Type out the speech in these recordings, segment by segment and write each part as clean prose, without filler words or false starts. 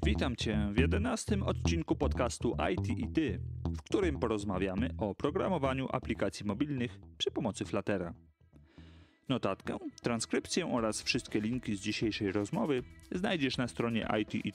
Witam Cię w 11. odcinku podcastu IT i Ty, w którym porozmawiamy o programowaniu aplikacji mobilnych przy pomocy Fluttera. Notatkę, transkrypcję oraz wszystkie linki z dzisiejszej rozmowy znajdziesz na stronie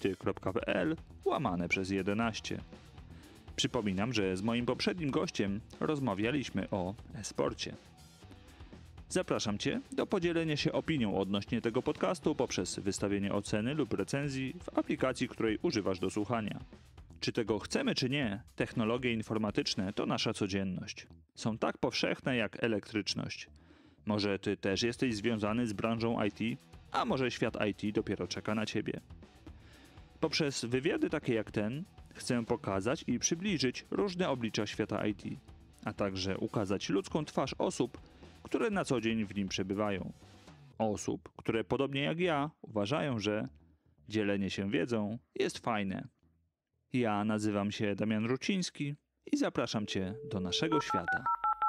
itity.pl/11. Przypominam, że z moim poprzednim gościem rozmawialiśmy o e-sporcie. Zapraszam Cię do podzielenia się opinią odnośnie tego podcastu poprzez wystawienie oceny lub recenzji w aplikacji, której używasz do słuchania. Czy tego chcemy, czy nie, technologie informatyczne to nasza codzienność. Są tak powszechne jak elektryczność. Może Ty też jesteś związany z branżą IT, a może świat IT dopiero czeka na Ciebie. Poprzez wywiady takie jak ten chcę pokazać i przybliżyć różne oblicza świata IT, a także ukazać ludzką twarz osób, które na co dzień w nim przebywają. Osób, które podobnie jak ja uważają, że dzielenie się wiedzą jest fajne. Ja nazywam się Damian Ruciński i zapraszam Cię do naszego świata.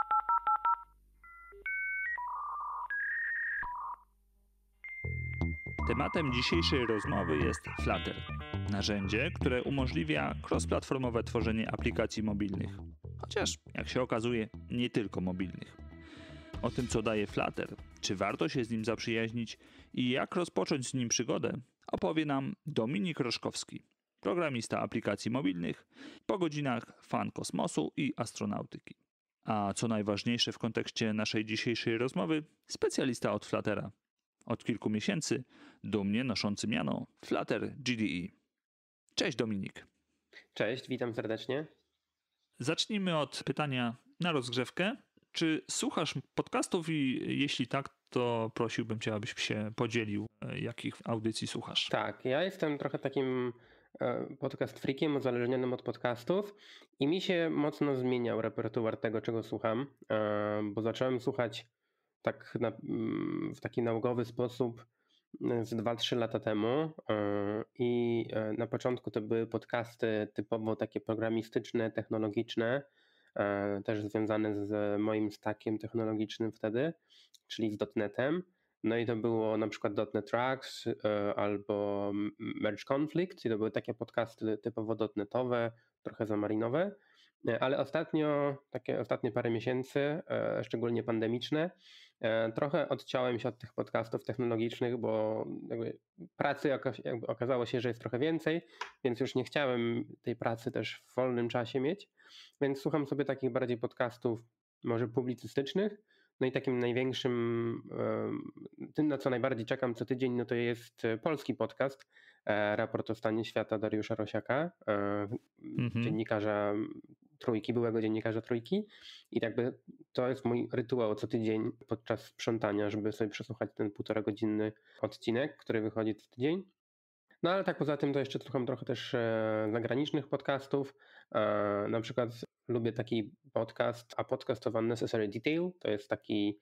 Tematem dzisiejszej rozmowy jest Flutter. Narzędzie, które umożliwia cross-platformowe tworzenie aplikacji mobilnych. Chociaż, jak się okazuje, nie tylko mobilnych. O tym, co daje Flutter, czy warto się z nim zaprzyjaźnić i jak rozpocząć z nim przygodę, opowie nam Dominik Roszkowski, programista aplikacji mobilnych, po godzinach fan kosmosu i astronautyki. A co najważniejsze w kontekście naszej dzisiejszej rozmowy, specjalista od Fluttera. Od kilku miesięcy dumnie noszący miano Flutter GDE. Cześć Dominik. Cześć, witam serdecznie. Zacznijmy od pytania na rozgrzewkę. Czy słuchasz podcastów i jeśli tak, to prosiłbym Cię, abyś się podzielił, jakich audycji słuchasz. Tak, ja jestem trochę takim podcast freakiem, uzależnionym od podcastów i mi się mocno zmieniał repertuar tego, czego słucham, bo zacząłem słuchać tak w taki naukowy sposób z 2-3 lata temu i na początku to były podcasty typowo takie programistyczne, technologiczne, też związane z moim stackiem technologicznym wtedy, czyli z .NET-em. No i to było na przykład .NET Rocks albo Merge Conflict i to były takie podcasty typowo .NET-owe, trochę zamarinowe, ale ostatnie parę miesięcy, szczególnie pandemiczne, trochę odciąłem się od tych podcastów technologicznych, bo jakby pracy jakby okazało się, że jest trochę więcej, więc już nie chciałem tej pracy też w wolnym czasie mieć, więc słucham sobie takich bardziej podcastów może publicystycznych. No i takim największym, tym na co najbardziej czekam co tydzień, no to jest polski podcast, Raport o stanie świata Dariusza Rosiaka, dziennikarza Trójki, byłego dziennikarza Trójki. I jakby to jest mój rytuał co tydzień podczas sprzątania, żeby sobie przesłuchać ten 1,5-godzinny odcinek, który wychodzi co tydzień. No ale tak poza tym to jeszcze słucham trochę też zagranicznych podcastów. Na przykład lubię taki podcast, A Podcast of Unnecessary Detail. To jest taki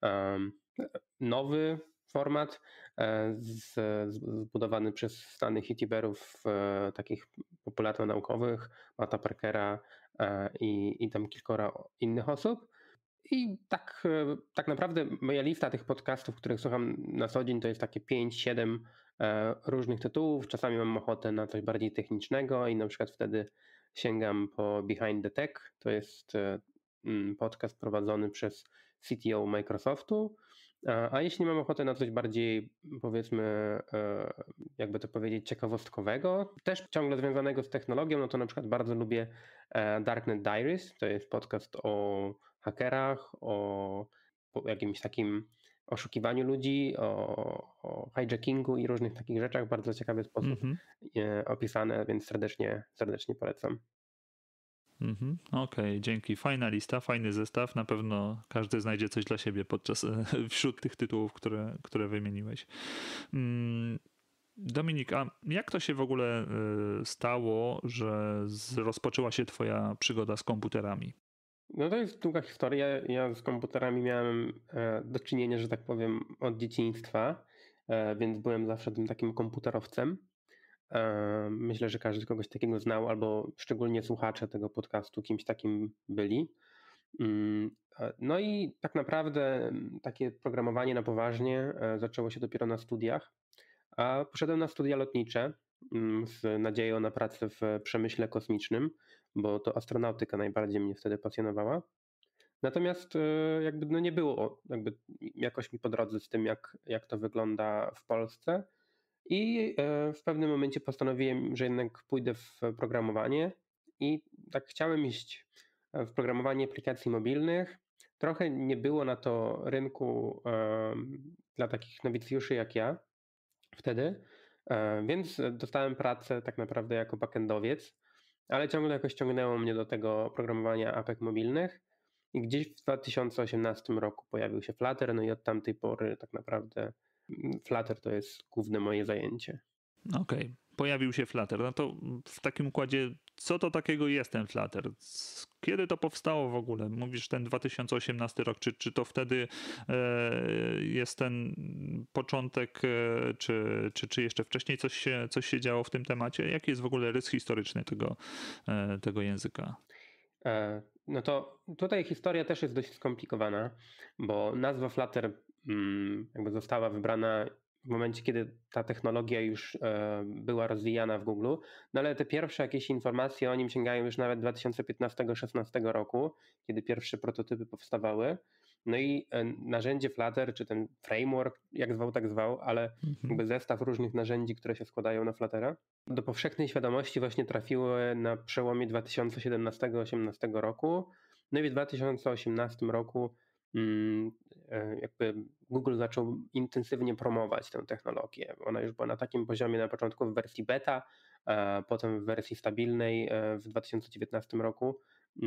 nowy format zbudowany przez znanych youtuberów takich popularno-naukowych, Matta Parkera i tam kilkora innych osób. I tak naprawdę moja lista tych podcastów, których słucham na co dzień, to jest takie 5-7 różnych tytułów. Czasami mam ochotę na coś bardziej technicznego i na przykład wtedy sięgam po Behind the Tech. To jest podcast prowadzony przez CTO Microsoftu. A jeśli mam ochotę na coś bardziej, powiedzmy, jakby to powiedzieć, ciekawostkowego, też ciągle związanego z technologią, no to na przykład bardzo lubię Darknet Diaries. To jest podcast o hakerach, o jakimś takim oszukiwaniu ludzi, o hijackingu i różnych takich rzeczach. Bardzo ciekawy sposób opisane, więc serdecznie polecam. Okej, dzięki. Fajna lista, fajny zestaw. Na pewno każdy znajdzie coś dla siebie wśród tych tytułów, które wymieniłeś. Dominik, a jak to się w ogóle stało, że rozpoczęła się twoja przygoda z komputerami? No to jest długa historia. Ja z komputerami miałem do czynienia, że tak powiem, od dzieciństwa, więc byłem zawsze tym takim komputerowcem. Myślę, że każdy kogoś takiego znał, albo szczególnie słuchacze tego podcastu kimś takim byli. No i tak naprawdę takie programowanie na poważnie zaczęło się dopiero na studiach, a poszedłem na studia lotnicze z nadzieją na pracę w przemyśle kosmicznym, bo to astronautyka najbardziej mnie wtedy pasjonowała. Natomiast jakby no nie było jakby jakoś mi po drodze z tym, jak to wygląda w Polsce. I w pewnym momencie postanowiłem, że jednak pójdę w programowanie i tak chciałem iść w programowanie aplikacji mobilnych. Trochę nie było na to rynku dla takich nowicjuszy jak ja wtedy, więc dostałem pracę tak naprawdę jako backendowiec, ale ciągle jakoś ciągnęło mnie do tego programowania apek mobilnych i gdzieś w 2018 roku pojawił się Flutter, no i od tamtej pory tak naprawdę Flutter to jest główne moje zajęcie. Okej. Pojawił się Flutter. No to w takim układzie, co to takiego jest ten Flutter? Kiedy to powstało w ogóle? Mówisz ten 2018 rok, czy to wtedy jest ten początek, czy jeszcze wcześniej coś się działo w tym temacie? Jaki jest w ogóle rys historyczny tego języka? No to tutaj historia też jest dość skomplikowana, bo nazwa Flutter jakby została wybrana w momencie, kiedy ta technologia już była rozwijana w Google, no ale te pierwsze jakieś informacje o nim sięgają już nawet 2015-16 roku, kiedy pierwsze prototypy powstawały. No i narzędzie Flutter, czy ten framework, jak zwał, tak zwał, ale jakby zestaw różnych narzędzi, które się składają na Fluttera, do powszechnej świadomości właśnie trafiły na przełomie 2017-2018 roku. No i w 2018 roku jakby Google zaczął intensywnie promować tę technologię. Ona już była na takim poziomie na początku w wersji beta, a potem w wersji stabilnej w 2019 roku,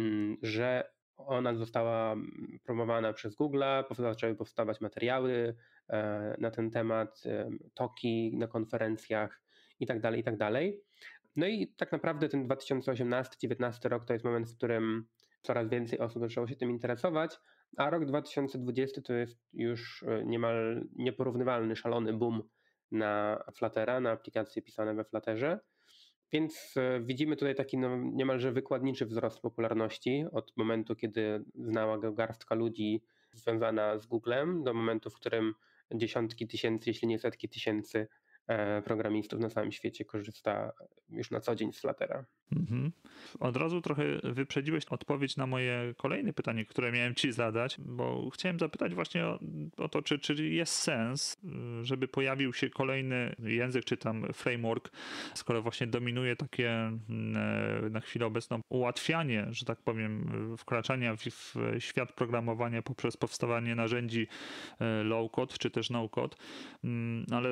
że ona została promowana przez Google, zaczęły powstawać materiały na ten temat, talki na konferencjach i tak dalej, i tak dalej. No i tak naprawdę ten 2018-2019 rok to jest moment, w którym coraz więcej osób zaczęło się tym interesować, a rok 2020 to jest już niemal nieporównywalny, szalony boom na Fluttera, na aplikacje pisane we Flutterze. Więc widzimy tutaj taki no, niemalże wykładniczy wzrost popularności od momentu, kiedy znała go garstka ludzi związana z Googlem, do momentu, w którym dziesiątki tysięcy, jeśli nie setki tysięcy programistów na całym świecie korzysta już na co dzień z Fluttera. Mhm. Od razu trochę wyprzedziłeś odpowiedź na moje kolejne pytanie, które miałem ci zadać, bo chciałem zapytać właśnie o to, czy jest sens, żeby pojawił się kolejny język, czy tam framework, skoro właśnie dominuje takie na chwilę obecną ułatwianie, że tak powiem, wkraczania w świat programowania poprzez powstawanie narzędzi low-code, czy też no-code, ale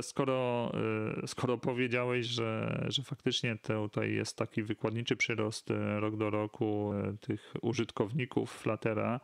skoro powiedziałeś, że faktycznie tutaj jest taki wykładniczy przyrost rok do roku tych użytkowników Fluttera,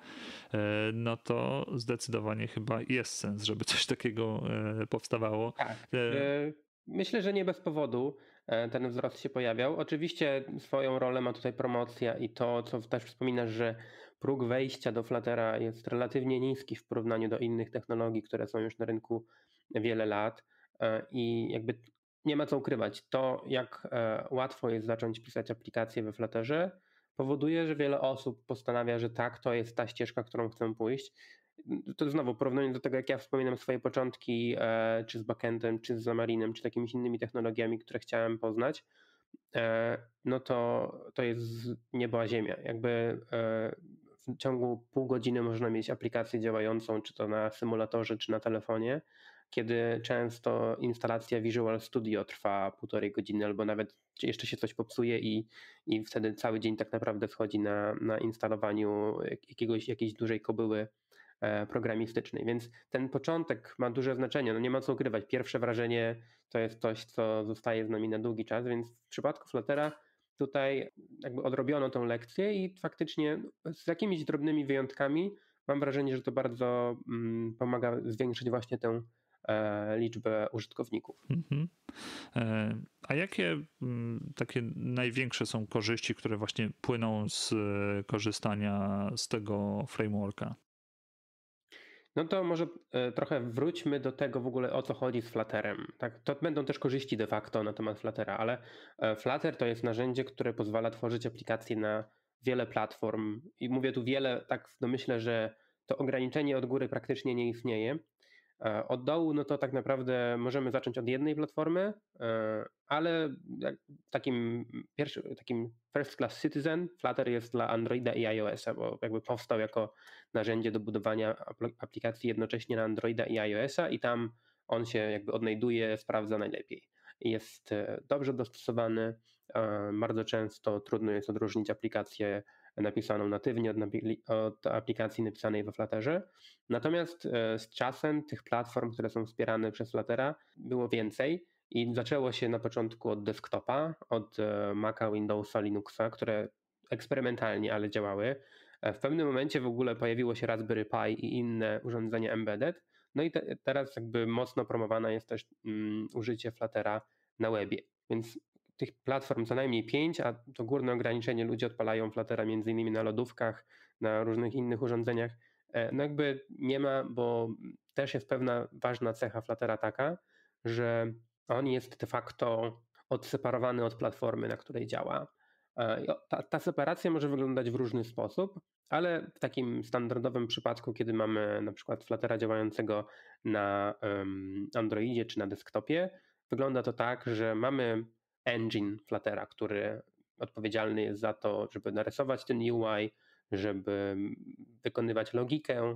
no to zdecydowanie chyba jest sens, żeby coś takiego powstawało. Tak. Myślę, że nie bez powodu ten wzrost się pojawiał. Oczywiście swoją rolę ma tutaj promocja i to, co też wspominasz, że próg wejścia do Fluttera jest relatywnie niski w porównaniu do innych technologii, które są już na rynku wiele lat i jakby nie ma co ukrywać. To, jak łatwo jest zacząć pisać aplikacje we Flutterze, powoduje, że wiele osób postanawia, że tak, to jest ta ścieżka, którą chcę pójść. To znowu porównując do tego, jak ja wspominam swoje początki, czy z backendem, czy z Xamarinem, czy takimiś innymi technologiami, które chciałem poznać, no to jest niebo a ziemia. Jakby w ciągu pół godziny można mieć aplikację działającą, czy to na symulatorze, czy na telefonie, kiedy często instalacja Visual Studio trwa 1,5 godziny, albo nawet jeszcze się coś popsuje i wtedy cały dzień tak naprawdę schodzi na instalowaniu jakiejś dużej kobyły programistycznej. Więc ten początek ma duże znaczenie. No nie ma co ukrywać. Pierwsze wrażenie to jest coś, co zostaje z nami na długi czas, więc w przypadku Fluttera tutaj jakby odrobiono tą lekcję i faktycznie z jakimiś drobnymi wyjątkami mam wrażenie, że to bardzo pomaga zwiększyć właśnie tę liczbę użytkowników. Mhm. A jakie takie największe są korzyści, które właśnie płyną z korzystania z tego frameworka? No to może trochę wróćmy do tego w ogóle, o co chodzi z Flutterem. Tak, to będą też korzyści de facto na temat Fluttera, ale Flutter to jest narzędzie, które pozwala tworzyć aplikacje na wiele platform i mówię tu wiele tak w domyśle, że to ograniczenie od góry praktycznie nie istnieje. Od dołu, no to tak naprawdę możemy zacząć od jednej platformy, ale takim first class citizen Flutter jest dla Androida i iOS-a, bo jakby powstał jako narzędzie do budowania aplikacji jednocześnie na Androida i iOS-a i tam on się jakby odnajduje, sprawdza najlepiej. Jest dobrze dostosowany, bardzo często trudno jest odróżnić aplikację napisaną natywnie od aplikacji napisanej we Flutterze. Natomiast z czasem tych platform, które są wspierane przez Fluttera, było więcej i zaczęło się na początku od desktopa, od Maca, Windowsa, Linuxa, które eksperymentalnie, ale działały. W pewnym momencie w ogóle pojawiło się Raspberry Pi i inne urządzenia embedded. No i teraz jakby mocno promowane jest też użycie Fluttera na webie. Więc tych platform co najmniej 5, a to górne ograniczenie ludzie odpalają Fluttera między innymi na lodówkach, na różnych innych urządzeniach. No jakby nie ma, bo też jest pewna ważna cecha Fluttera taka, że on jest de facto odseparowany od platformy, na której działa. Ta separacja może wyglądać w różny sposób, ale w takim standardowym przypadku, kiedy mamy na przykład Fluttera działającego na Androidzie czy na desktopie, wygląda to tak, że mamy engine Fluttera, który odpowiedzialny jest za to, żeby narysować ten UI, żeby wykonywać logikę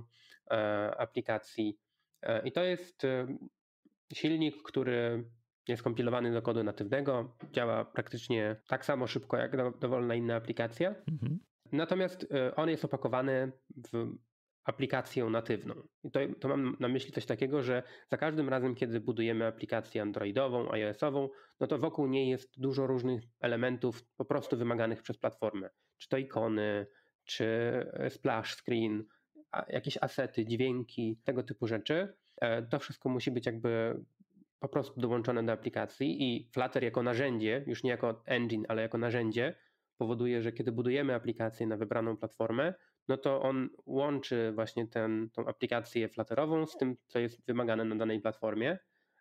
aplikacji. I to jest silnik, który jest kompilowany do kodu natywnego, działa praktycznie tak samo szybko jak dowolna inna aplikacja. Natomiast on jest opakowany w aplikację natywną. I to mam na myśli coś takiego, że za każdym razem, kiedy budujemy aplikację androidową, iOS-ową, no to wokół niej jest dużo różnych elementów po prostu wymaganych przez platformę. Czy to ikony, czy splash screen, jakieś asety, dźwięki, tego typu rzeczy. To wszystko musi być jakby po prostu dołączone do aplikacji i Flutter jako narzędzie, już nie jako engine, ale jako narzędzie, powoduje, że kiedy budujemy aplikację na wybraną platformę, no to on łączy właśnie tą aplikację Flutterową z tym, co jest wymagane na danej platformie.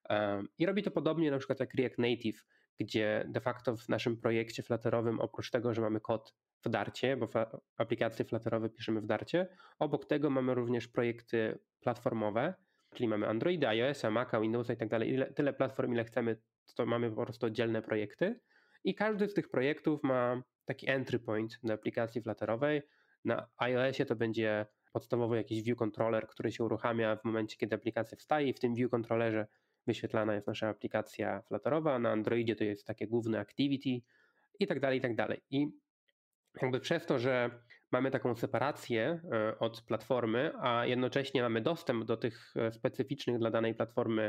I robi to podobnie na przykład jak React Native, gdzie de facto w naszym projekcie Flutterowym, oprócz tego, że mamy kod w Darcie, bo aplikacje Flutterowe piszemy w Darcie, obok tego mamy również projekty platformowe, czyli mamy Androida, iOS-a, Maca, Windowsa i tak dalej. Tyle platform, ile chcemy, to mamy po prostu oddzielne projekty. I każdy z tych projektów ma taki entry point do aplikacji Flutterowej. Na iOSie to będzie podstawowo jakiś view controller, który się uruchamia w momencie, kiedy aplikacja wstaje i w tym view controllerze wyświetlana jest nasza aplikacja Flutterowa. Na Androidzie to jest takie główne activity i tak dalej, i tak dalej. I jakby przez to, że mamy taką separację od platformy, a jednocześnie mamy dostęp do tych specyficznych dla danej platformy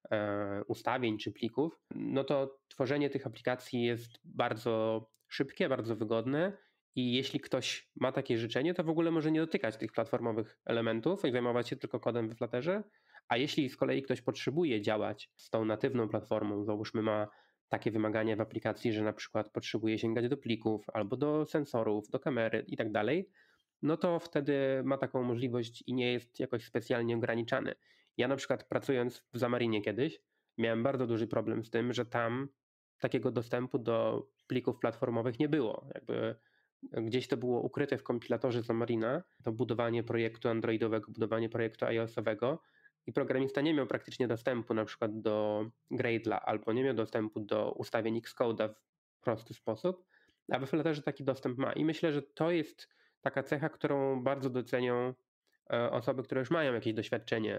ustawień czy plików, no to tworzenie tych aplikacji jest bardzo szybkie, bardzo wygodne i jeśli ktoś ma takie życzenie, to w ogóle może nie dotykać tych platformowych elementów i zajmować się tylko kodem w Flutterze, a jeśli z kolei ktoś potrzebuje działać z tą natywną platformą, załóżmy ma takie wymagania w aplikacji, że na przykład potrzebuje sięgać do plików albo do sensorów, do kamery i tak dalej, no to wtedy ma taką możliwość i nie jest jakoś specjalnie ograniczany. Ja na przykład pracując w Xamarinie kiedyś miałem bardzo duży problem z tym, że tam takiego dostępu do plików platformowych nie było. Jakby gdzieś to było ukryte w kompilatorze Xamarina, to budowanie projektu androidowego, budowanie projektu iOS-owego i programista nie miał praktycznie dostępu na przykład do Gradle'a albo nie miał dostępu do ustawień Xcode'a w prosty sposób, a we Flutterze taki dostęp ma. I myślę, że to jest taka cecha, którą bardzo docenią osoby, które już mają jakieś doświadczenie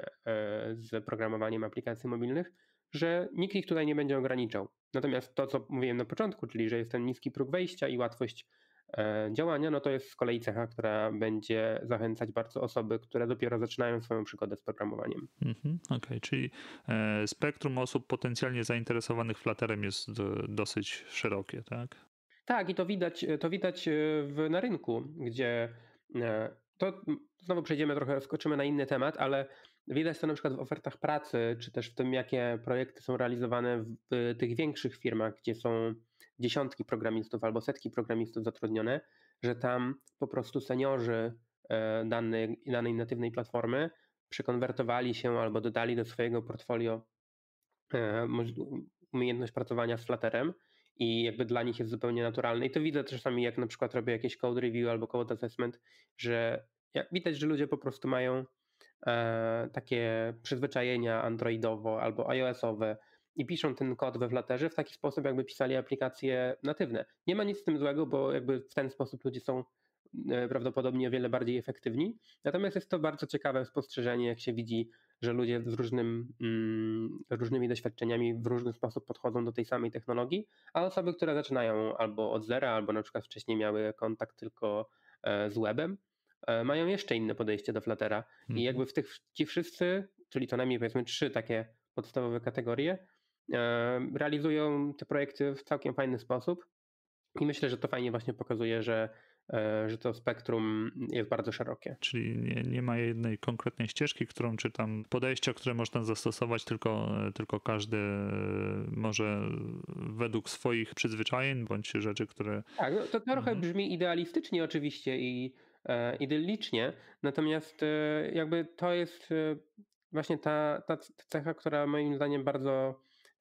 z programowaniem aplikacji mobilnych, że nikt ich tutaj nie będzie ograniczał. Natomiast to, co mówiłem na początku, czyli że jest ten niski próg wejścia i łatwość działania, no to jest z kolei cecha, która będzie zachęcać bardzo osoby, które dopiero zaczynają swoją przygodę z programowaniem. Okej, czyli spektrum osób potencjalnie zainteresowanych Flutterem jest dosyć szerokie, tak? Tak, i to widać na rynku, gdzie to znowu przejdziemy trochę, skoczymy na inny temat, ale widać to na przykład w ofertach pracy, czy też w tym, jakie projekty są realizowane w tych większych firmach, gdzie są dziesiątki programistów albo setki programistów zatrudnione, że tam po prostu seniorzy danej natywnej platformy przekonwertowali się albo dodali do swojego portfolio umiejętność pracowania z Flutterem i jakby dla nich jest zupełnie naturalne. I to widzę czasami, jak na przykład robię jakieś code review albo code assessment, że widać, że ludzie po prostu mają takie przyzwyczajenia androidowo albo iOS-owe i piszą ten kod we Flutterze w taki sposób, jakby pisali aplikacje natywne. Nie ma nic z tym złego, bo jakby w ten sposób ludzie są prawdopodobnie o wiele bardziej efektywni. Natomiast jest to bardzo ciekawe spostrzeżenie, jak się widzi, że ludzie z różnymi doświadczeniami w różny sposób podchodzą do tej samej technologii, a osoby, które zaczynają albo od zera, albo na przykład wcześniej miały kontakt tylko z webem, mają jeszcze inne podejście do Fluttera. I jakby ci wszyscy, czyli co najmniej powiedzmy 3 takie podstawowe kategorie, realizują te projekty w całkiem fajny sposób i myślę, że to fajnie właśnie pokazuje, że to spektrum jest bardzo szerokie. Czyli nie ma jednej konkretnej ścieżki, którą czy tam podejścia, które można zastosować, tylko każdy może według swoich przyzwyczajeń bądź rzeczy, które... Tak, no to trochę brzmi idealistycznie oczywiście i idyllicznie, natomiast jakby to jest właśnie ta cecha, która moim zdaniem bardzo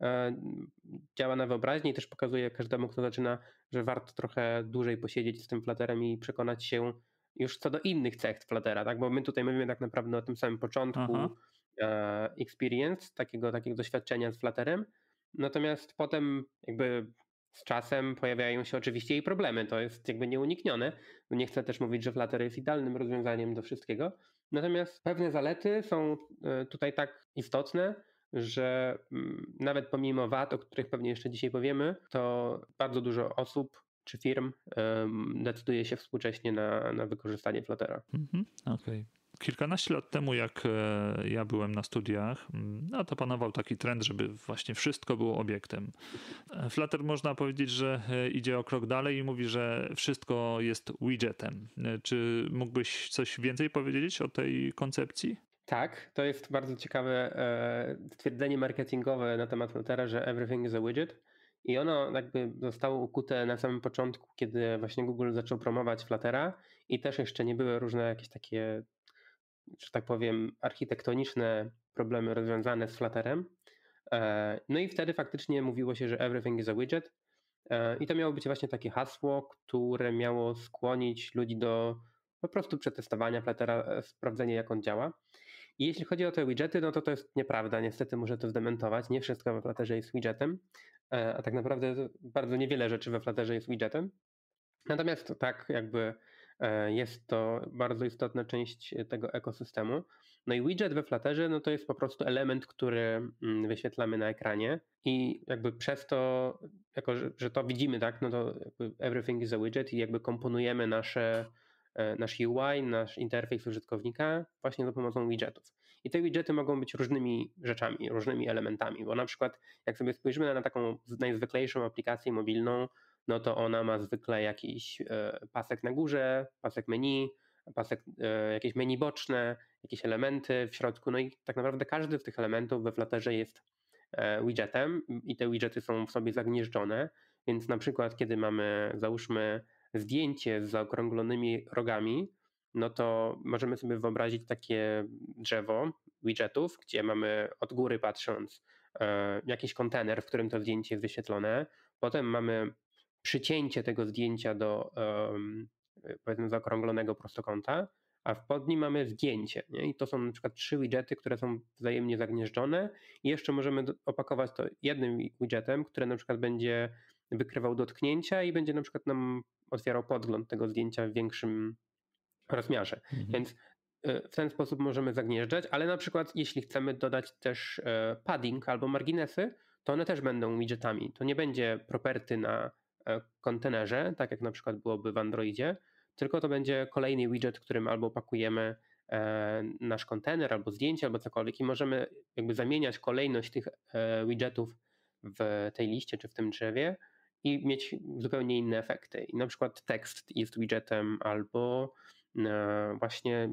działa na wyobraźnię i też pokazuje każdemu, kto zaczyna, że warto trochę dłużej posiedzieć z tym Flutterem i przekonać się już co do innych cech Fluttera, tak? Bo my tutaj mówimy tak naprawdę o tym samym początku experience, takiego doświadczenia z Flutterem, natomiast potem jakby z czasem pojawiają się oczywiście i problemy, to jest jakby nieuniknione. Nie chcę też mówić, że Flutter jest idealnym rozwiązaniem do wszystkiego, natomiast pewne zalety są tutaj tak istotne, że nawet pomimo wad, o których pewnie jeszcze dzisiaj powiemy, to bardzo dużo osób czy firm decyduje się współcześnie na wykorzystanie Fluttera. Okej. Kilkanaście lat temu, jak ja byłem na studiach, no to panował taki trend, żeby właśnie wszystko było obiektem. Flutter można powiedzieć, że idzie o krok dalej i mówi, że wszystko jest widgetem. Czy mógłbyś coś więcej powiedzieć o tej koncepcji? Tak, to jest bardzo ciekawe stwierdzenie marketingowe na temat Fluttera, że everything is a widget. I ono jakby zostało ukute na samym początku, kiedy właśnie Google zaczął promować Fluttera i też jeszcze nie były różne jakieś takie, że tak powiem, architektoniczne problemy rozwiązane z Flutterem. No i wtedy faktycznie mówiło się, że everything is a widget. I to miało być właśnie takie hasło, które miało skłonić ludzi do po prostu przetestowania Fluttera, sprawdzenia jak on działa. I jeśli chodzi o te widgety, no to jest nieprawda. Niestety muszę to zdementować. Nie wszystko we Flutterze jest widgetem, a tak naprawdę bardzo niewiele rzeczy we Flutterze jest widgetem. Natomiast to tak jakby jest to bardzo istotna część tego ekosystemu. No i widget we Flutterze no to jest po prostu element, który wyświetlamy na ekranie i jakby przez to, jako że to widzimy, tak, no to jakby everything is a widget i jakby komponujemy nasz UI, nasz interfejs użytkownika właśnie za pomocą widgetów. I te widgety mogą być różnymi rzeczami, różnymi elementami, bo na przykład jak sobie spojrzymy na taką najzwyklejszą aplikację mobilną, no to ona ma zwykle jakiś pasek na górze, pasek menu, jakieś menu boczne, jakieś elementy w środku, no i tak naprawdę każdy z tych elementów we Flutterze jest widgetem i te widgety są w sobie zagnieżdżone, więc na przykład kiedy mamy, załóżmy, zdjęcie z zaokrąglonymi rogami, no to możemy sobie wyobrazić takie drzewo widgetów, gdzie mamy od góry patrząc jakiś kontener, w którym to zdjęcie jest wyświetlone, potem mamy przycięcie tego zdjęcia do powiedzmy zaokrąglonego prostokąta, a pod nim mamy zdjęcie. Nie? I to są na przykład 3 widgety, które są wzajemnie zagnieżdżone i jeszcze możemy opakować to jednym widgetem, który na przykład będzie wykrywał dotknięcia i będzie na przykład nam otwierał podgląd tego zdjęcia w większym rozmiarze. Więc w ten sposób możemy zagnieżdżać, ale na przykład jeśli chcemy dodać też padding albo marginesy, to one też będą widgetami. To nie będzie property na kontenerze, tak jak na przykład byłoby w Androidzie, tylko to będzie kolejny widget, którym albo pakujemy nasz kontener, albo zdjęcie, albo cokolwiek i możemy jakby zamieniać kolejność tych widgetów w tej liście czy w tym drzewie i mieć zupełnie inne efekty. I na przykład tekst jest widgetem albo właśnie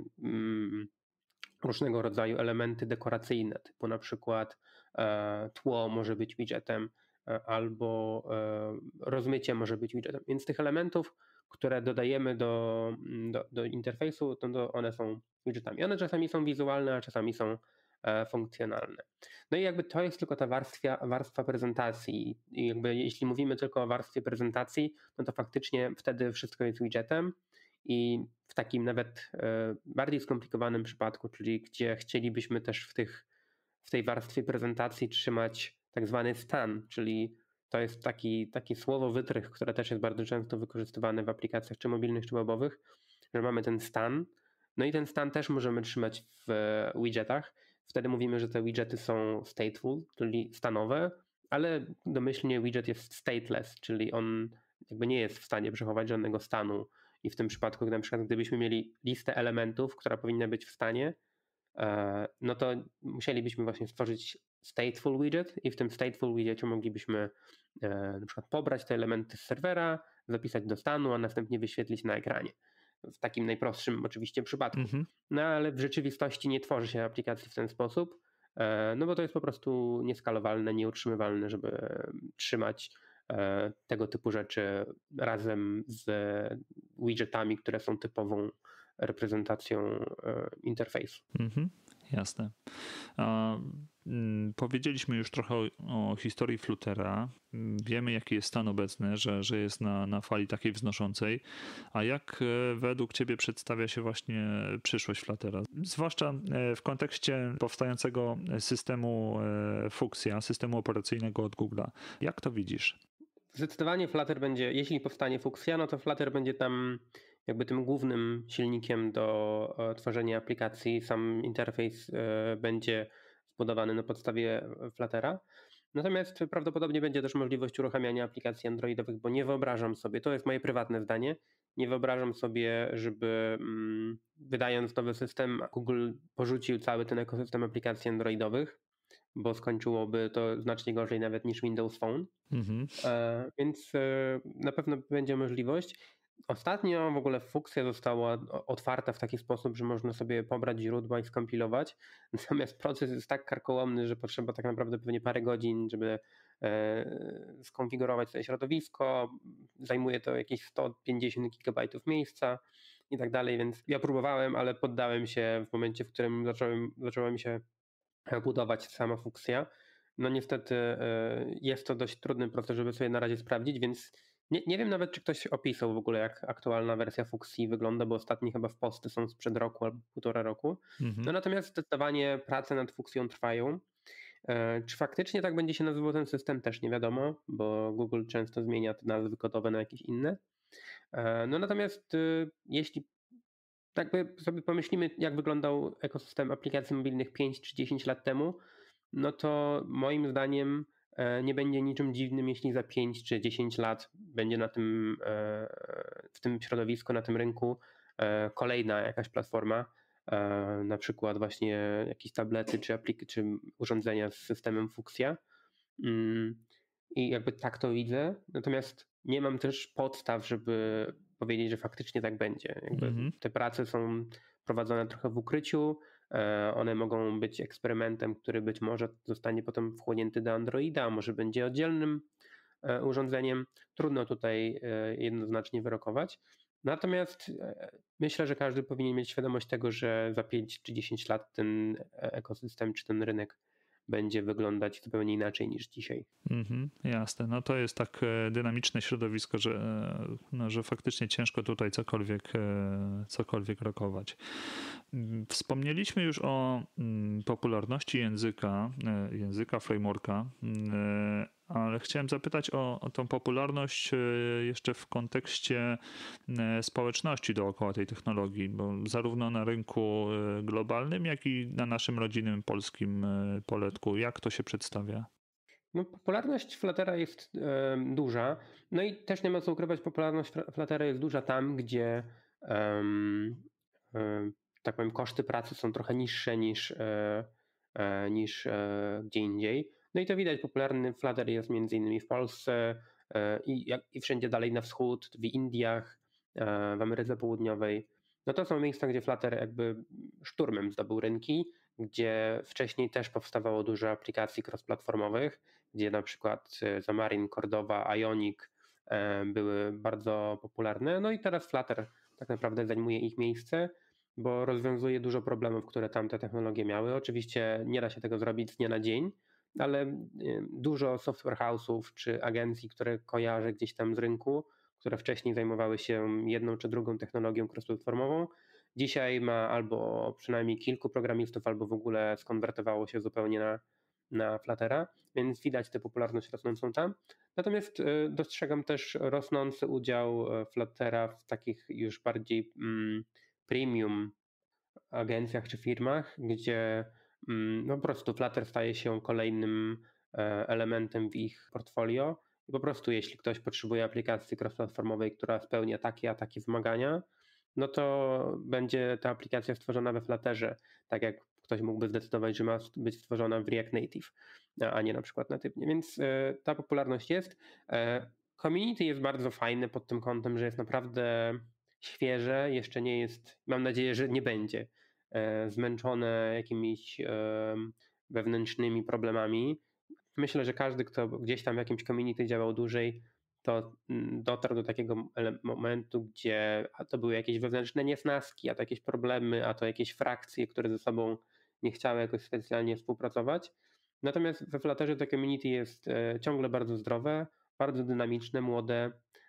różnego rodzaju elementy dekoracyjne, typu na przykład tło może być widgetem albo rozmycie może być widgetem. Więc tych elementów, które dodajemy do interfejsu, to one są widgetami. One czasami są wizualne, a czasami są funkcjonalne. No i jakby to jest tylko ta warstwa prezentacji. I jakby jeśli mówimy tylko o warstwie prezentacji, no to faktycznie wtedy wszystko jest widgetem i w takim nawet bardziej skomplikowanym przypadku, czyli gdzie chcielibyśmy też w tej warstwie prezentacji trzymać tak zwany stan, czyli to jest taki słowo wytrych, które też jest bardzo często wykorzystywane w aplikacjach czy mobilnych, czy webowych, że mamy ten stan. No i ten stan też możemy trzymać w widgetach. Wtedy mówimy, że te widgety są stateful, czyli stanowe, ale domyślnie widget jest stateless, czyli on jakby nie jest w stanie przechować żadnego stanu. I w tym przypadku, na przykład gdybyśmy mieli listę elementów, która powinna być w stanie, no to musielibyśmy właśnie stworzyć stateful widget i w tym stateful widgetie moglibyśmy na przykład pobrać te elementy z serwera, zapisać do stanu, a następnie wyświetlić na ekranie. W takim najprostszym oczywiście przypadku. Mhm. No ale w rzeczywistości nie tworzy się aplikacji w ten sposób, no bo to jest po prostu nieskalowalne, nieutrzymywalne, żeby trzymać tego typu rzeczy razem z widgetami, które są typową reprezentacją interfejsu. Mhm. Jasne. Powiedzieliśmy już trochę o historii Fluttera. Wiemy, jaki jest stan obecny, że jest na fali takiej wznoszącej. A jak według Ciebie przedstawia się właśnie przyszłość Fluttera? Zwłaszcza w kontekście powstającego systemu Fuchsia, systemu operacyjnego od Google'a. Jak to widzisz? Zdecydowanie Flutter będzie, jeśli powstanie Fuchsia, no to Flutter będzie tam jakby tym głównym silnikiem do tworzenia aplikacji. Sam interfejs będzie zbudowany na podstawie Fluttera. Natomiast prawdopodobnie będzie też możliwość uruchamiania aplikacji androidowych, bo nie wyobrażam sobie, to jest moje prywatne zdanie, nie wyobrażam sobie, żeby wydając nowy system, Google porzucił cały ten ekosystem aplikacji androidowych, bo skończyłoby to znacznie gorzej nawet niż Windows Phone. Mhm. Więc na pewno będzie możliwość. Ostatnio w ogóle Fuchsia została otwarta w taki sposób, że można sobie pobrać źródła i skompilować. Natomiast proces jest tak karkołomny, że potrzeba tak naprawdę pewnie parę godzin, żeby skonfigurować sobie środowisko. Zajmuje to jakieś 150 GB miejsca i tak dalej, więc ja próbowałem, ale poddałem się w momencie, w którym zaczęła mi się budować sama Fuchsia. No niestety jest to dość trudny proces, żeby sobie na razie sprawdzić, więc nie wiem nawet, czy ktoś opisał w ogóle, jak aktualna wersja Fuchsii wygląda, bo ostatnie chyba w posty są sprzed roku albo półtora roku. Mhm. No natomiast zdecydowanie prace nad Fuchsią trwają. Czy faktycznie tak będzie się nazywał ten system, też nie wiadomo, bo Google często zmienia te nazwy kodowe na jakieś inne. No natomiast jeśli tak sobie pomyślimy, jak wyglądał ekosystem aplikacji mobilnych 5 czy 10 lat temu, no to moim zdaniem nie będzie niczym dziwnym, jeśli za 5 czy 10 lat będzie w tym środowisku, na tym rynku kolejna jakaś platforma, na przykład właśnie jakieś tablety czy urządzenia z systemem Fuchsia. I jakby tak to widzę, natomiast nie mam też podstaw, żeby powiedzieć, że faktycznie tak będzie. Jakby te prace są prowadzone trochę w ukryciu, one mogą być eksperymentem, który być może zostanie potem wchłonięty do Androida, a może będzie oddzielnym urządzeniem. Trudno tutaj jednoznacznie wyrokować. Natomiast myślę, że każdy powinien mieć świadomość tego, że za 5 czy 10 lat ten ekosystem czy ten rynek będzie wyglądać zupełnie inaczej niż dzisiaj. Jasne. No to jest tak dynamiczne środowisko, że faktycznie ciężko tutaj cokolwiek rokować. Wspomnieliśmy już o popularności języka frameworka, ale chciałem zapytać o tą popularność jeszcze w kontekście społeczności dookoła tej technologii, bo zarówno na rynku globalnym, jak i na naszym rodzinnym polskim poletku. Jak to się przedstawia? No, popularność Fluttera jest duża. No i też nie ma co ukrywać, popularność Fluttera jest duża tam, gdzie tak powiem, koszty pracy są trochę niższe niż gdzie indziej. No i to widać, popularny Flutter jest między innymi w Polsce i wszędzie dalej na wschód, w Indiach, w Ameryce Południowej. No to są miejsca, gdzie Flutter jakby szturmem zdobył rynki, gdzie wcześniej też powstawało dużo aplikacji cross-platformowych, gdzie na przykład Xamarin, Cordova, Ionic były bardzo popularne. No i teraz Flutter tak naprawdę zajmuje ich miejsce, bo rozwiązuje dużo problemów, które tamte technologie miały. Oczywiście nie da się tego zrobić z dnia na dzień, ale dużo software house'ów czy agencji, które kojarzę gdzieś tam z rynku, które wcześniej zajmowały się jedną czy drugą technologią cross-platformową. Dzisiaj ma albo przynajmniej kilku programistów, albo w ogóle skonwertowało się zupełnie na Fluttera, więc widać tę popularność rosnącą tam. Natomiast dostrzegam też rosnący udział Fluttera w takich już bardziej premium agencjach czy firmach, gdzie no po prostu Flutter staje się kolejnym elementem w ich portfolio. I po prostu jeśli ktoś potrzebuje aplikacji cross-platformowej, która spełnia takie a takie wymagania, no to będzie ta aplikacja stworzona we Flutterze, tak jak ktoś mógłby zdecydować, że ma być stworzona w React Native, a nie na przykład natywnie. Więc ta popularność jest. Community jest bardzo fajne pod tym kątem, że jest naprawdę świeże, jeszcze nie jest, mam nadzieję, że nie będzie zmęczone jakimiś wewnętrznymi problemami. Myślę, że każdy, kto gdzieś tam w jakimś community działał dłużej, to dotarł do takiego momentu, gdzie a to były jakieś wewnętrzne niesnaski, a to jakieś problemy, a to jakieś frakcje, które ze sobą nie chciały jakoś specjalnie współpracować. Natomiast we Flutterze to community jest ciągle bardzo zdrowe, bardzo dynamiczne, młode.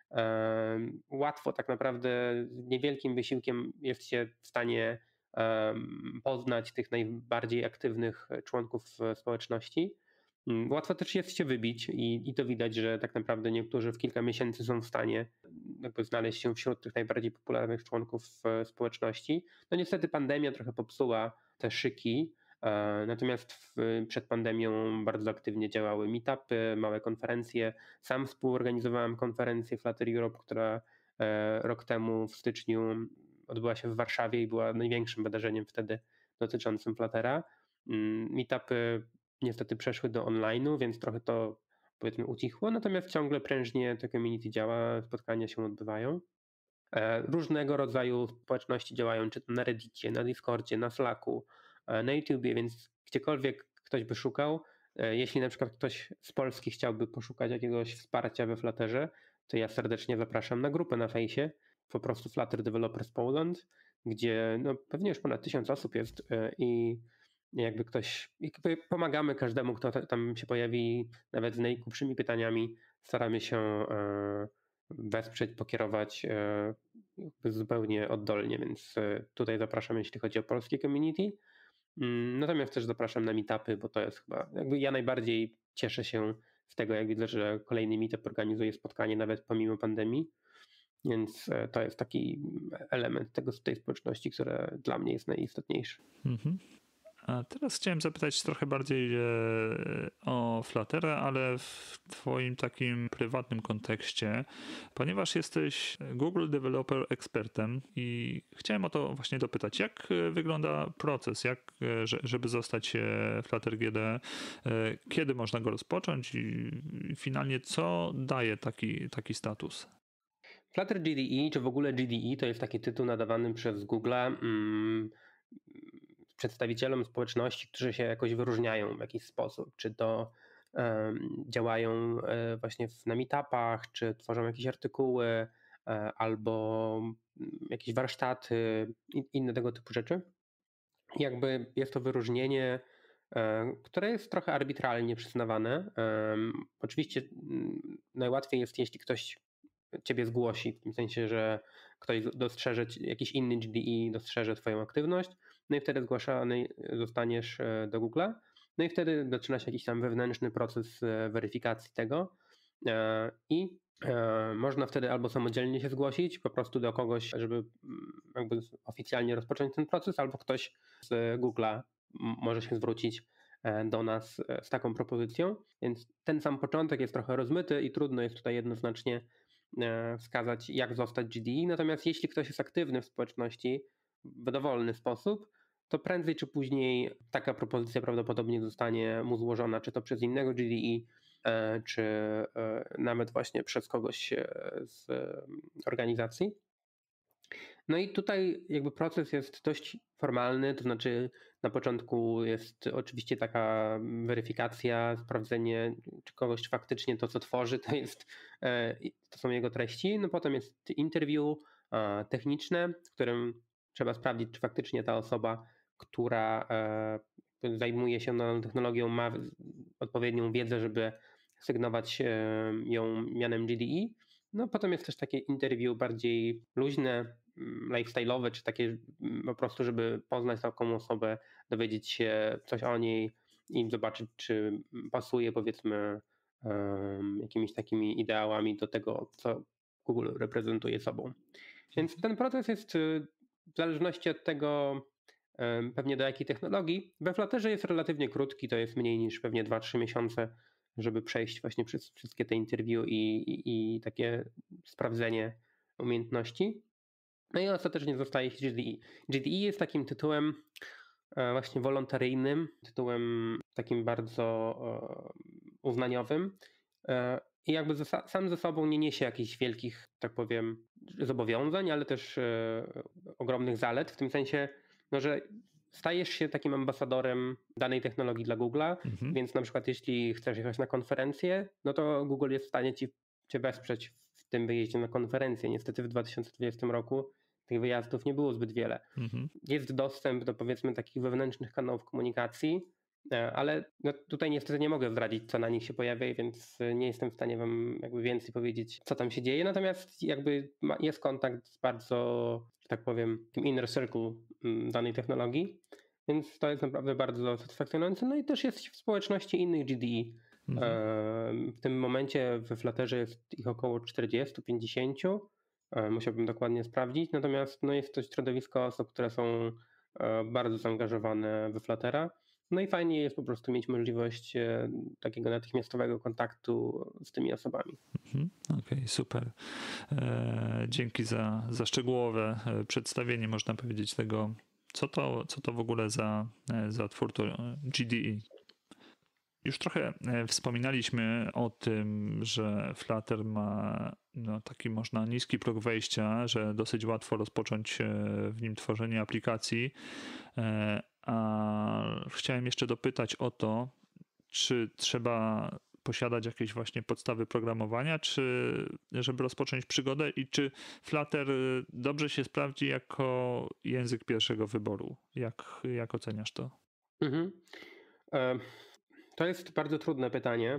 Łatwo tak naprawdę z niewielkim wysiłkiem jest się w stanie poznać tych najbardziej aktywnych członków społeczności. Łatwo też jest się wybić i to widać, że tak naprawdę niektórzy w kilka miesięcy są w stanie jakby znaleźć się wśród tych najbardziej popularnych członków społeczności. No niestety pandemia trochę popsuła te szyki, natomiast przed pandemią bardzo aktywnie działały meetupy, małe konferencje. Sam współorganizowałem konferencję Flutter Europe, która rok temu w styczniu odbyła się w Warszawie i była największym wydarzeniem wtedy dotyczącym Fluttera. Meetupy niestety przeszły do online'u, więc trochę to powiedzmy ucichło, natomiast ciągle prężnie to community działa, spotkania się odbywają. Różnego rodzaju społeczności działają, czy to na Reddicie, na Discordzie, na Slacku, na YouTubie, więc gdziekolwiek ktoś by szukał, jeśli na przykład ktoś z Polski chciałby poszukać jakiegoś wsparcia we Flutterze, to ja serdecznie zapraszam na grupę na fejsie, po prostu Flutter Developers Poland, gdzie no, pewnie już ponad 1000 osób jest i jakby jakby pomagamy każdemu, kto tam się pojawi, nawet z najgłupszymi pytaniami, staramy się wesprzeć, pokierować zupełnie oddolnie, więc tutaj zapraszam, jeśli chodzi o polskie community. Natomiast też zapraszam na meetupy, bo to jest chyba, jakby ja najbardziej cieszę się z tego, jak widzę, że kolejny meetup organizuje spotkanie nawet pomimo pandemii, więc to jest taki element tej społeczności, który dla mnie jest najistotniejszy. Mhm. A teraz chciałem zapytać trochę bardziej o Fluttera, ale w twoim takim prywatnym kontekście, ponieważ jesteś Google Developer Expertem i chciałem o to właśnie dopytać, jak wygląda proces, żeby zostać Flutter GD, kiedy można go rozpocząć i finalnie co daje taki status? Flutter GDE, czy w ogóle GDE, to jest taki tytuł nadawany przez Google'a przedstawicielom społeczności, którzy się jakoś wyróżniają w jakiś sposób, czy to działają właśnie na meetupach, czy tworzą jakieś artykuły, albo jakieś warsztaty, inne tego typu rzeczy. Jakby jest to wyróżnienie, które jest trochę arbitralnie przyznawane. Oczywiście najłatwiej jest, jeśli ktoś ciebie zgłosi, w tym sensie, że ktoś dostrzeże, jakiś inny GDE dostrzeże twoją aktywność, no i wtedy zgłaszany zostaniesz do Google'a, no i wtedy zaczyna się jakiś tam wewnętrzny proces weryfikacji tego i można wtedy albo samodzielnie się zgłosić po prostu do kogoś, żeby jakby oficjalnie rozpocząć ten proces, albo ktoś z Google'a może się zwrócić do nas z taką propozycją, więc ten sam początek jest trochę rozmyty i trudno jest tutaj jednoznacznie wskazać, jak zostać GDE. Natomiast jeśli ktoś jest aktywny w społeczności w dowolny sposób, to prędzej czy później taka propozycja prawdopodobnie zostanie mu złożona, czy to przez innego GDE, czy nawet właśnie przez kogoś z organizacji. No i tutaj jakby proces jest dość formalny, to znaczy na początku jest oczywiście taka weryfikacja, sprawdzenie czy kogoś faktycznie to, co tworzy, to są jego treści. No potem jest interview techniczne, w którym trzeba sprawdzić, czy faktycznie ta osoba, która zajmuje się daną technologią, ma odpowiednią wiedzę, żeby sygnować ją mianem GDE. No potem jest też takie interview bardziej luźne, lifestyle'owe, czy takie po prostu, żeby poznać taką osobę, dowiedzieć się coś o niej i zobaczyć, czy pasuje powiedzmy jakimiś takimi ideałami do tego, co Google reprezentuje sobą. Więc ten proces jest w zależności od tego pewnie do jakiej technologii. We Flutterze jest relatywnie krótki, to jest mniej niż pewnie 2-3 miesiące, żeby przejść właśnie przez wszystkie te interview i takie sprawdzenie umiejętności. No i ostatecznie zostaje się GDE. GDE jest takim tytułem właśnie wolontaryjnym, tytułem takim bardzo uznaniowym i jakby sam ze sobą nie niesie jakichś wielkich, tak powiem, zobowiązań, ale też ogromnych zalet, w tym sensie, no, że stajesz się takim ambasadorem danej technologii dla Google'a, więc na przykład jeśli chcesz jechać na konferencję, no to Google jest w stanie cię wesprzeć w tym wyjeździe na konferencję. Niestety w 2020 roku tych wyjazdów nie było zbyt wiele. Jest dostęp do powiedzmy takich wewnętrznych kanałów komunikacji, ale no tutaj niestety nie mogę zdradzić, co na nich się pojawia, więc nie jestem w stanie wam jakby więcej powiedzieć, co tam się dzieje. Natomiast jakby jest kontakt z bardzo, że tak powiem, tym inner circle danej technologii, więc to jest naprawdę bardzo satysfakcjonujące. No i też jest w społeczności innych GDE. W tym momencie we Flutterze jest ich około 40-50. Musiałbym dokładnie sprawdzić, natomiast no jest to środowisko osób, które są bardzo zaangażowane we Fluttera. No i fajnie jest po prostu mieć możliwość takiego natychmiastowego kontaktu z tymi osobami. Okej, super. Dzięki za szczegółowe przedstawienie, można powiedzieć, tego, co to w ogóle za twórca GDE. Już trochę wspominaliśmy o tym, że Flutter ma taki można niski próg wejścia, że dosyć łatwo rozpocząć w nim tworzenie aplikacji, a chciałem jeszcze dopytać o to, czy trzeba posiadać jakieś właśnie podstawy programowania, czy żeby rozpocząć przygodę i czy Flutter dobrze się sprawdzi jako język pierwszego wyboru? Jak oceniasz to? To jest bardzo trudne pytanie,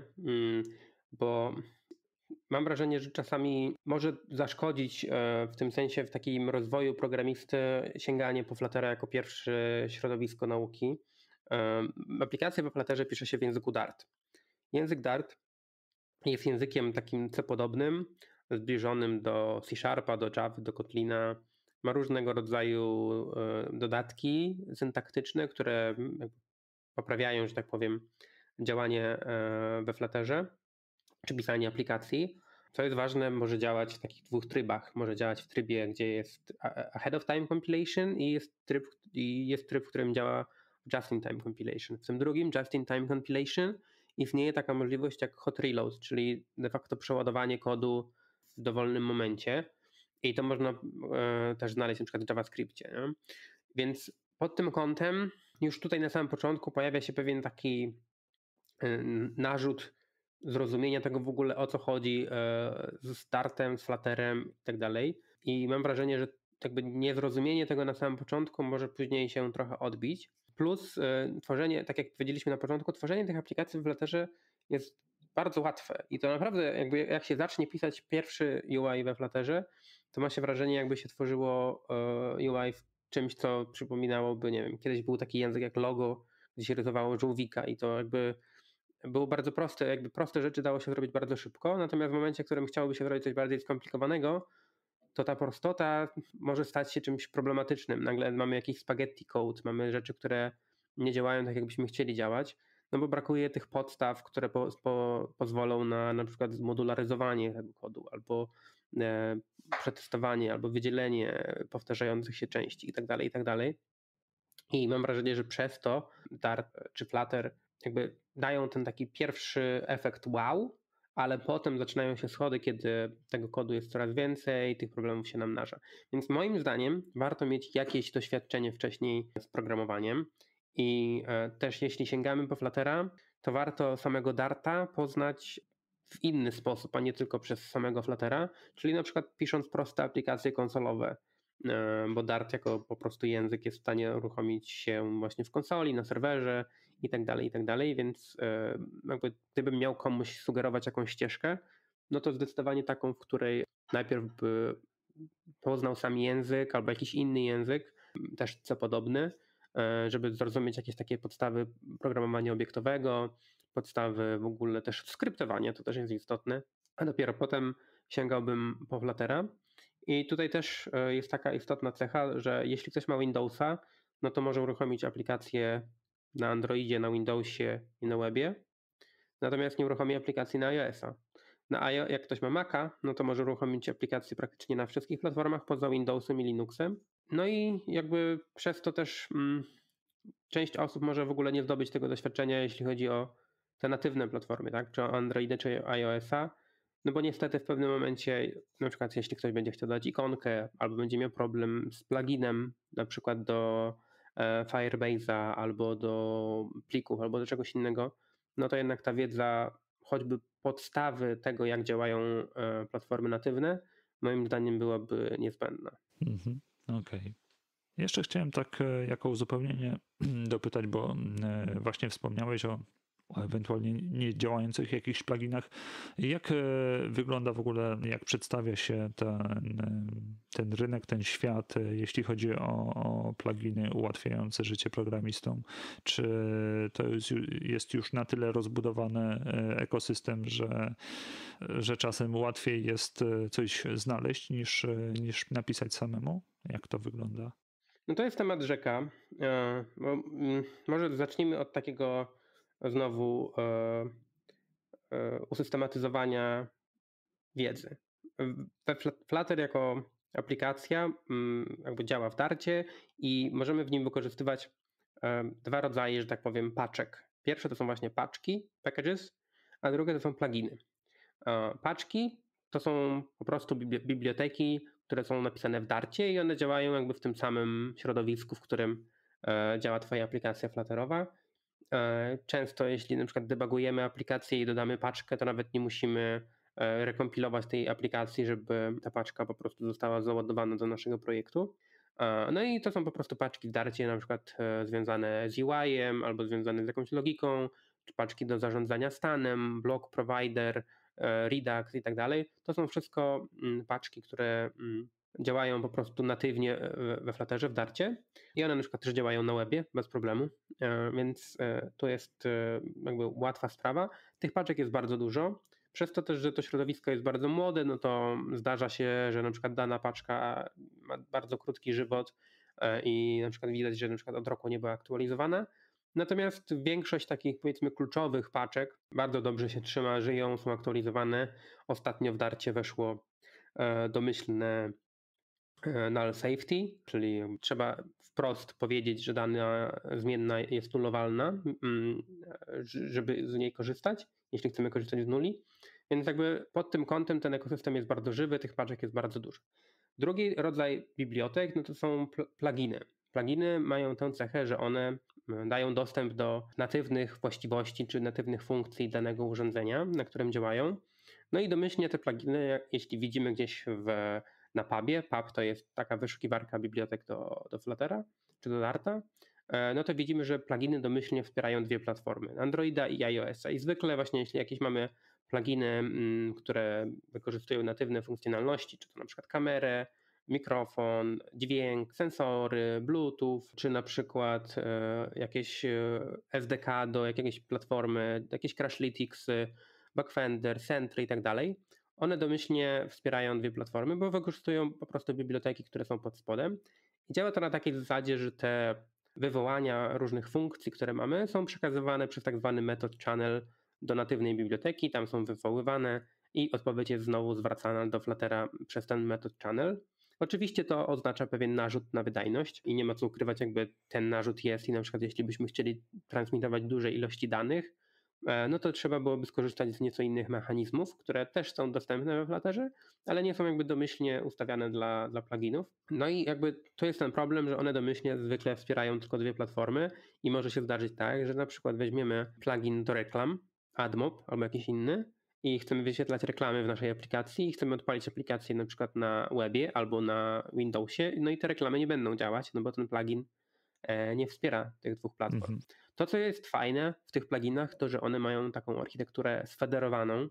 bo mam wrażenie, że czasami może zaszkodzić w tym sensie w takim rozwoju programisty sięganie po Fluttera jako pierwsze środowisko nauki. Aplikację we Flutterze pisze się w języku Dart. Język Dart jest językiem takim C-podobnym, zbliżonym do C#, do Java, do Kotlina. Ma różnego rodzaju dodatki syntaktyczne, które poprawiają, że tak powiem, działanie we Flutterze, czy pisanie aplikacji. Co jest ważne, może działać w takich dwóch trybach. Może działać w trybie, gdzie jest ahead of time compilation i jest tryb, w którym działa just in time compilation. W tym drugim, just in time compilation, istnieje taka możliwość jak hot reload, czyli de facto przeładowanie kodu w dowolnym momencie i to można też znaleźć na przykład w JavaScriptie. Nie? Więc pod tym kątem już tutaj na samym początku pojawia się pewien taki narzut zrozumienia tego w ogóle, o co chodzi z Startem, z Flutterem i tak dalej. I mam wrażenie, że jakby niezrozumienie tego na samym początku może później się trochę odbić. Plus tworzenie, tak jak powiedzieliśmy na początku, tworzenie tych aplikacji w Flutterze jest bardzo łatwe. I to naprawdę jakby jak się zacznie pisać pierwszy UI we Flutterze, to ma się wrażenie, jakby się tworzyło UI w czymś, co przypominałoby, nie wiem, kiedyś był taki język jak Logo, gdzie się rysowało żółwika i to jakby było bardzo proste, jakby proste rzeczy dało się zrobić bardzo szybko, natomiast w momencie, w którym chciałoby się zrobić coś bardziej skomplikowanego, to ta prostota może stać się czymś problematycznym. Nagle mamy jakiś spaghetti code, mamy rzeczy, które nie działają tak, jakbyśmy chcieli działać, no bo brakuje tych podstaw, które pozwolą na przykład zmodularyzowanie tego kodu, albo przetestowanie, albo wydzielenie powtarzających się części itd., itd. I mam wrażenie, że przez to Dart czy Flutter jakby dają ten taki pierwszy efekt wow, ale potem zaczynają się schody, kiedy tego kodu jest coraz więcej, tych problemów się namnaża. Więc moim zdaniem warto mieć jakieś doświadczenie wcześniej z programowaniem i też jeśli sięgamy po Fluttera, to warto samego Darta poznać w inny sposób, a nie tylko przez samego Fluttera, czyli na przykład pisząc proste aplikacje konsolowe, bo Dart jako po prostu język jest w stanie uruchomić się właśnie w konsoli, na serwerze i tak dalej, więc jakby gdybym miał komuś sugerować jakąś ścieżkę, no to zdecydowanie taką, w której najpierw by poznał sam język albo jakiś inny język, też C podobny, żeby zrozumieć jakieś takie podstawy programowania obiektowego, podstawy w ogóle też skryptowania, to też jest istotne, a dopiero potem sięgałbym po Fluttera. I tutaj też jest taka istotna cecha, że jeśli ktoś ma Windowsa, no to może uruchomić aplikację na Androidzie, na Windowsie i na webie, natomiast nie uruchomi aplikacji na iOS-a. Jak ktoś ma Maca, no to może uruchomić aplikacje praktycznie na wszystkich platformach poza Windowsem i Linuxem. No i jakby przez to też część osób może w ogóle nie zdobyć tego doświadczenia, jeśli chodzi o te natywne platformy, tak? Czy o Androida, czy iOS-a. No bo niestety w pewnym momencie, na przykład jeśli ktoś będzie chciał dać ikonkę, albo będzie miał problem z pluginem, na przykład do Firebase'a, albo do plików, albo do czegoś innego, no to jednak ta wiedza, choćby podstawy tego, jak działają platformy natywne, moim zdaniem byłaby niezbędna. Okej. Jeszcze chciałem tak jako uzupełnienie dopytać, bo właśnie wspomniałeś o ewentualnie nie działających jakichś pluginach. Jak wygląda w ogóle, jak przedstawia się ten rynek, ten świat, jeśli chodzi o pluginy ułatwiające życie programistom? Czy to jest już na tyle rozbudowany ekosystem, że czasem łatwiej jest coś znaleźć niż napisać samemu? Jak to wygląda? No to jest temat rzeka. Bo może zacznijmy od takiego znowu usystematyzowania wiedzy. Flutter jako aplikacja jakby działa w Darcie i możemy w nim wykorzystywać dwa rodzaje, że tak powiem, paczek. Pierwsze to są właśnie paczki, packages, a drugie to są pluginy. Paczki to są po prostu biblioteki, które są napisane w Darcie i one działają jakby w tym samym środowisku, w którym działa twoja aplikacja Flutterowa. Często jeśli na przykład debugujemy aplikację i dodamy paczkę, to nawet nie musimy rekompilować tej aplikacji, żeby ta paczka po prostu została załadowana do naszego projektu. No i to są po prostu paczki w Darcie, na przykład związane z UI-em albo związane z jakąś logiką, czy paczki do zarządzania stanem, block provider, Redux i tak dalej. To są wszystko paczki, które działają po prostu natywnie we Flutterze, w Darcie i one na przykład też działają na webie bez problemu, więc to jest jakby łatwa sprawa. Tych paczek jest bardzo dużo. Przez to też, że to środowisko jest bardzo młode, no to zdarza się, że na przykład dana paczka ma bardzo krótki żywot i na przykład widać, że na przykład od roku nie była aktualizowana. Natomiast większość takich powiedzmy kluczowych paczek bardzo dobrze się trzyma, żyją, są aktualizowane. Ostatnio w Darcie weszło domyślne null safety, czyli trzeba wprost powiedzieć, że dana zmienna jest nullowalna, żeby z niej korzystać, jeśli chcemy korzystać z nuli. Więc jakby pod tym kątem ten ekosystem jest bardzo żywy, tych paczek jest bardzo dużo. Drugi rodzaj bibliotek no to są pluginy. Pluginy mają tę cechę, że one dają dostęp do natywnych właściwości czy natywnych funkcji danego urządzenia, na którym działają. No i domyślnie te pluginy, jeśli widzimy gdzieś na pubie, pub to jest taka wyszukiwarka bibliotek do Fluttera czy do Darta, no to widzimy, że pluginy domyślnie wspierają dwie platformy, Androida i iOS-a. I zwykle właśnie jeśli jakieś mamy pluginy, które wykorzystują natywne funkcjonalności, czy to na przykład kamerę, mikrofon, dźwięk, sensory, Bluetooth, czy na przykład jakieś SDK do jakiejś platformy, jakieś Crashlytics, Backfender, Sentry i tak dalej. One domyślnie wspierają dwie platformy, bo wykorzystują po prostu biblioteki, które są pod spodem. I działa to na takiej zasadzie, że te wywołania różnych funkcji, które mamy, są przekazywane przez tak zwany method channel do natywnej biblioteki, tam są wywoływane i odpowiedź jest znowu zwracana do Fluttera przez ten method channel. Oczywiście to oznacza pewien narzut na wydajność i nie ma co ukrywać, jakby ten narzut jest i na przykład jeśli byśmy chcieli transmitować duże ilości danych, no to trzeba byłoby skorzystać z nieco innych mechanizmów, które też są dostępne we Flutterze, ale nie są jakby domyślnie ustawiane dla pluginów. No i jakby to jest ten problem, że one domyślnie zwykle wspierają tylko dwie platformy i może się zdarzyć tak, że na przykład weźmiemy plugin do reklam, AdMob albo jakiś inny i chcemy wyświetlać reklamy w naszej aplikacji i chcemy odpalić aplikację na przykład na webie albo na Windowsie, no i te reklamy nie będą działać, no bo ten plugin nie wspiera tych dwóch platform. To, co jest fajne w tych pluginach, to, że one mają taką architekturę sfederowaną,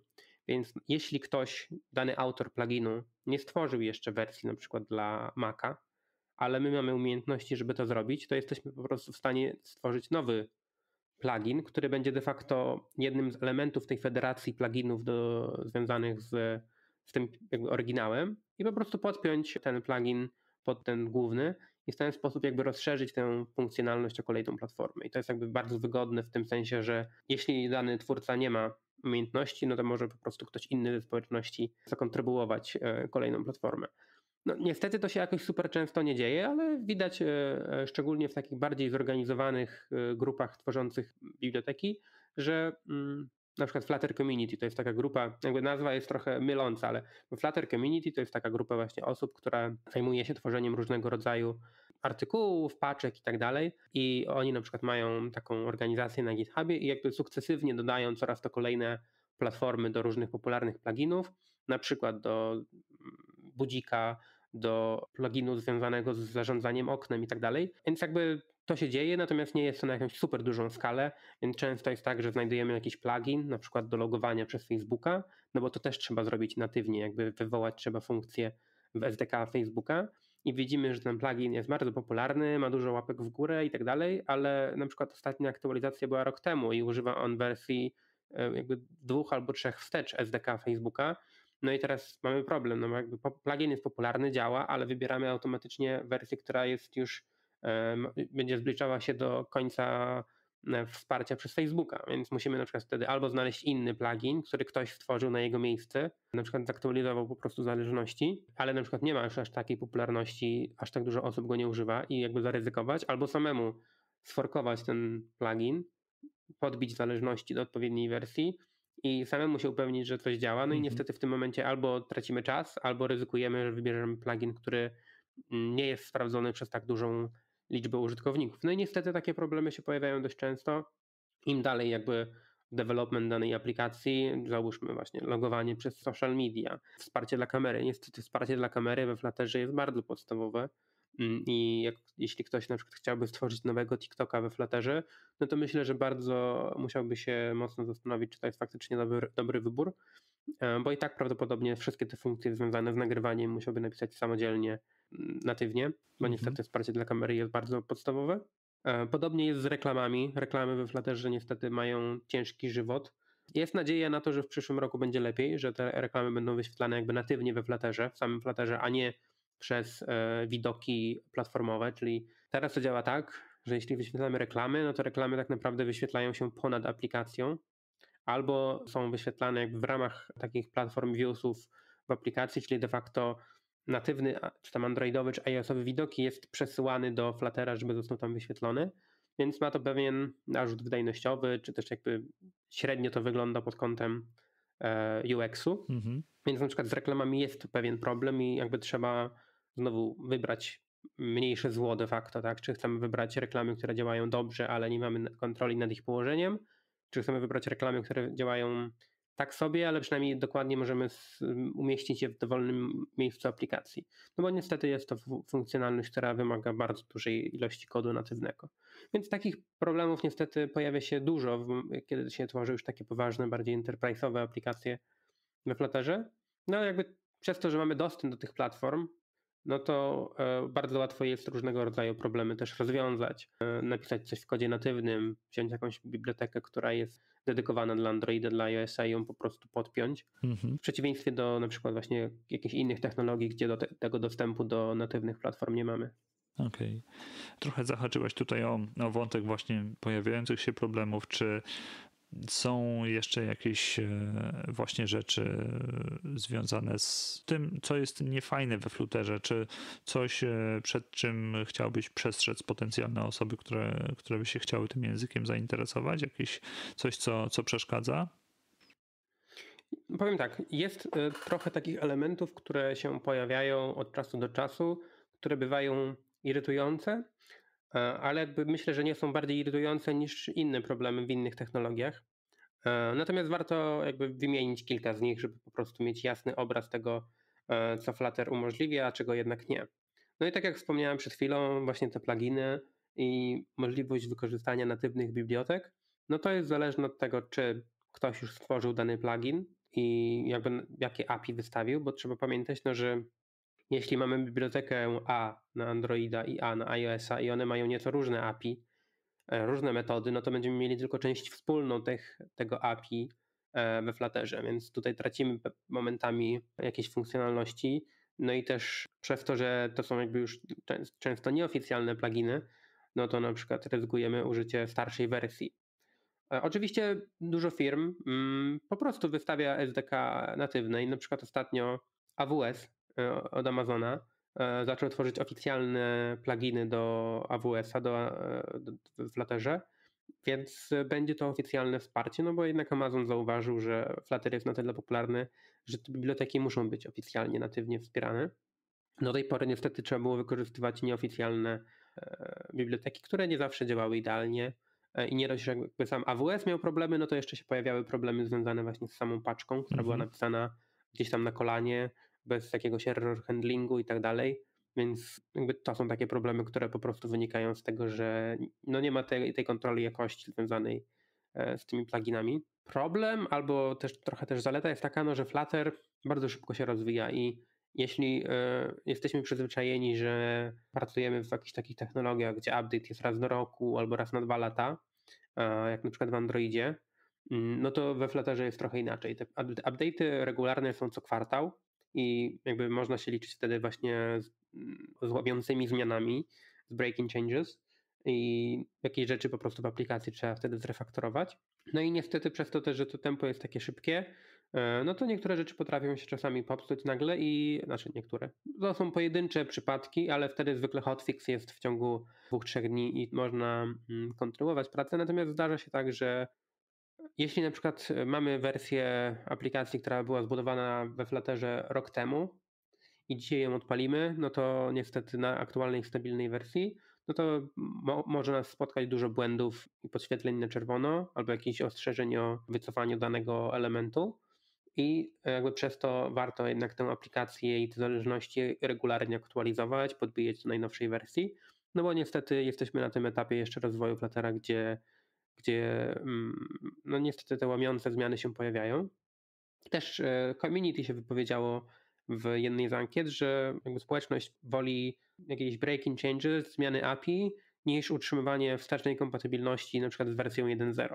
Więc jeśli ktoś, dany autor pluginu nie stworzył jeszcze wersji na przykład dla Maca, ale my mamy umiejętności, żeby to zrobić, to jesteśmy po prostu w stanie stworzyć nowy plugin, który będzie de facto jednym z elementów tej federacji pluginów związanych z tym jakby oryginałem i po prostu podpiąć ten plugin pod ten główny i w ten sposób jakby rozszerzyć tę funkcjonalność o kolejną platformę. I to jest jakby bardzo wygodne w tym sensie, że jeśli dany twórca nie ma umiejętności, no to może po prostu ktoś inny ze społeczności zakontrybuować kolejną platformę. No, niestety to się jakoś super często nie dzieje, ale widać szczególnie w takich bardziej zorganizowanych grupach tworzących biblioteki, że na przykład Flutter Community to jest taka grupa, jakby nazwa jest trochę myląca, ale Flutter Community to jest taka grupa właśnie osób, która zajmuje się tworzeniem różnego rodzaju artykułów, paczek i tak dalej i oni na przykład mają taką organizację na GitHubie i jakby sukcesywnie dodają coraz to kolejne platformy do różnych popularnych pluginów, na przykład do budzika, do pluginu związanego z zarządzaniem oknem i tak dalej. Więc jakby to się dzieje, natomiast nie jest to na jakąś super dużą skalę, więc często jest tak, że znajdujemy jakiś plugin, na przykład do logowania przez Facebooka, no bo to też trzeba zrobić natywnie, jakby wywołać trzeba funkcję w SDK Facebooka i widzimy, że ten plugin jest bardzo popularny, ma dużo łapek w górę i tak dalej, ale na przykład ostatnia aktualizacja była rok temu i używa on wersji jakby 2 albo 3 wstecz SDK Facebooka. No i teraz mamy problem, no bo jakby plugin jest popularny, działa, ale wybieramy automatycznie wersję, która jest już, będzie zbliżała się do końca wsparcia przez Facebooka, więc musimy na przykład wtedy albo znaleźć inny plugin, który ktoś stworzył na jego miejsce, na przykład zaktualizował po prostu zależności, ale na przykład nie ma już aż takiej popularności, aż tak dużo osób go nie używa i jakby zaryzykować, albo samemu sforkować ten plugin, podbić zależności do odpowiedniej wersji i samemu się upewnić, że coś działa. No i niestety w tym momencie albo tracimy czas, albo ryzykujemy, że wybierzemy plugin, który nie jest sprawdzony przez tak dużą liczbę użytkowników. No i niestety takie problemy się pojawiają dość często. Im dalej jakby development danej aplikacji, załóżmy właśnie logowanie przez social media, wsparcie dla kamery. Niestety wsparcie dla kamery we Flutterze jest bardzo podstawowe. I jeśli ktoś na przykład chciałby stworzyć nowego TikToka we Flutterze, no to myślę, że bardzo musiałby się mocno zastanowić, czy to jest faktycznie dobry wybór, bo i tak prawdopodobnie wszystkie te funkcje związane z nagrywaniem musiałby napisać samodzielnie, natywnie, bo niestety wsparcie dla kamery jest bardzo podstawowe. Podobnie jest z reklamami. Reklamy we Flutterze niestety mają ciężki żywot. Jest nadzieja na to, że w przyszłym roku będzie lepiej, że te reklamy będą wyświetlane jakby natywnie we Flutterze, w samym Flutterze, a nie przez widoki platformowe, czyli teraz to działa tak, że jeśli wyświetlamy reklamy, no to reklamy tak naprawdę wyświetlają się ponad aplikacją, albo są wyświetlane jakby w ramach takich platform viewsów w aplikacji, czyli de facto natywny, czy tam androidowy, czy iOS-owy widok jest przesyłany do Fluttera, żeby został tam wyświetlony, więc ma to pewien narzut wydajnościowy, czy też jakby średnio to wygląda pod kątem UX-u. Więc na przykład z reklamami jest to pewien problem i jakby trzeba znowu wybrać mniejsze zło de facto, tak? Czy chcemy wybrać reklamy, które działają dobrze, ale nie mamy kontroli nad ich położeniem, czy chcemy wybrać reklamy, które działają tak sobie, ale przynajmniej dokładnie możemy umieścić je w dowolnym miejscu aplikacji. No bo niestety jest to funkcjonalność, która wymaga bardzo dużej ilości kodu natywnego. Więc takich problemów niestety pojawia się dużo, kiedy się tworzy już takie poważne, bardziej enterprise'owe aplikacje we Flutterze. No jakby przez to, że mamy dostęp do tych platform, no to bardzo łatwo jest różnego rodzaju problemy też rozwiązać. Napisać coś w kodzie natywnym, wziąć jakąś bibliotekę, która jest dedykowana dla Androida, dla iOS-a i ją po prostu podpiąć. W przeciwieństwie do na przykład właśnie jakichś innych technologii, gdzie tego dostępu do natywnych platform nie mamy. Okej. Trochę zahaczyłeś tutaj o wątek właśnie pojawiających się problemów. Czy są jeszcze jakieś właśnie rzeczy związane z tym, co jest niefajne we Flutterze? Czy coś, przed czym chciałbyś przestrzec potencjalne osoby, które by się chciały tym językiem zainteresować? Jakieś coś, co przeszkadza? Powiem tak, jest trochę takich elementów, które się pojawiają od czasu do czasu, które bywają irytujące, ale jakby myślę, że nie są bardziej irytujące niż inne problemy w innych technologiach. Natomiast warto jakby wymienić kilka z nich, żeby po prostu mieć jasny obraz tego, co Flutter umożliwia, a czego jednak nie. No i tak jak wspomniałem przed chwilą, właśnie te pluginy i możliwość wykorzystania natywnych bibliotek, no to jest zależne od tego, czy ktoś już stworzył dany plugin i jakby jakie API wystawił, bo trzeba pamiętać, no, że jeśli mamy bibliotekę A na Androida i A na iOS-a i one mają nieco różne API, różne metody, no to będziemy mieli tylko część wspólną tego API we Flutterze, więc tutaj tracimy momentami jakieś funkcjonalności. No i też przez to, że to są jakby już często nieoficjalne pluginy, no to na przykład ryzykujemy użycie starszej wersji. Oczywiście dużo firm po prostu wystawia SDK natywne i na przykład ostatnio AWS od Amazona zaczął tworzyć oficjalne pluginy do AWS-a w Flutterze, więc będzie to oficjalne wsparcie, no bo jednak Amazon zauważył, że Flutter jest na tyle popularny, że te biblioteki muszą być oficjalnie, natywnie wspierane. Do tej pory niestety trzeba było wykorzystywać nieoficjalne biblioteki, które nie zawsze działały idealnie i nie dość, że jakby sam AWS miał problemy, no to jeszcze się pojawiały problemy związane właśnie z samą paczką, która była napisana gdzieś tam na kolanie, bez jakiegoś error handlingu i tak dalej, więc jakby to są takie problemy, które po prostu wynikają z tego, że no nie ma tej kontroli jakości związanej z tymi pluginami. Problem albo też trochę też zaleta jest taka, no, że Flutter bardzo szybko się rozwija i jeśli jesteśmy przyzwyczajeni, że pracujemy w jakichś takich technologiach, gdzie update jest raz do roku albo raz na 2 lata, jak na przykład w Androidzie, no to we Flutterze jest trochę inaczej. Te update'y regularne są co kwartał i jakby można się liczyć wtedy właśnie z ławiącymi zmianami, z breaking changes i jakieś rzeczy po prostu w aplikacji trzeba wtedy zrefaktorować. No i niestety przez to też, że to tempo jest takie szybkie, no to niektóre rzeczy potrafią się czasami popsuć nagle znaczy niektóre. To są pojedyncze przypadki, ale wtedy zwykle hotfix jest w ciągu 2-3 dni i można kontynuować pracę. Natomiast zdarza się tak, że jeśli na przykład mamy wersję aplikacji, która była zbudowana we Flutterze rok temu i dzisiaj ją odpalimy, no to niestety na aktualnej, stabilnej wersji, no to może nas spotkać dużo błędów i podświetleń na czerwono, albo jakichś ostrzeżeń o wycofaniu danego elementu. I jakby przez to warto jednak tę aplikację i te zależności regularnie aktualizować, podbijać do najnowszej wersji, no bo niestety jesteśmy na tym etapie jeszcze rozwoju Fluttera, gdzie no niestety te łamiące zmiany się pojawiają. Też community się wypowiedziało w jednej z ankiet, że jakby społeczność woli jakieś breaking changes, zmiany API, niż utrzymywanie wstecznej kompatybilności na przykład z wersją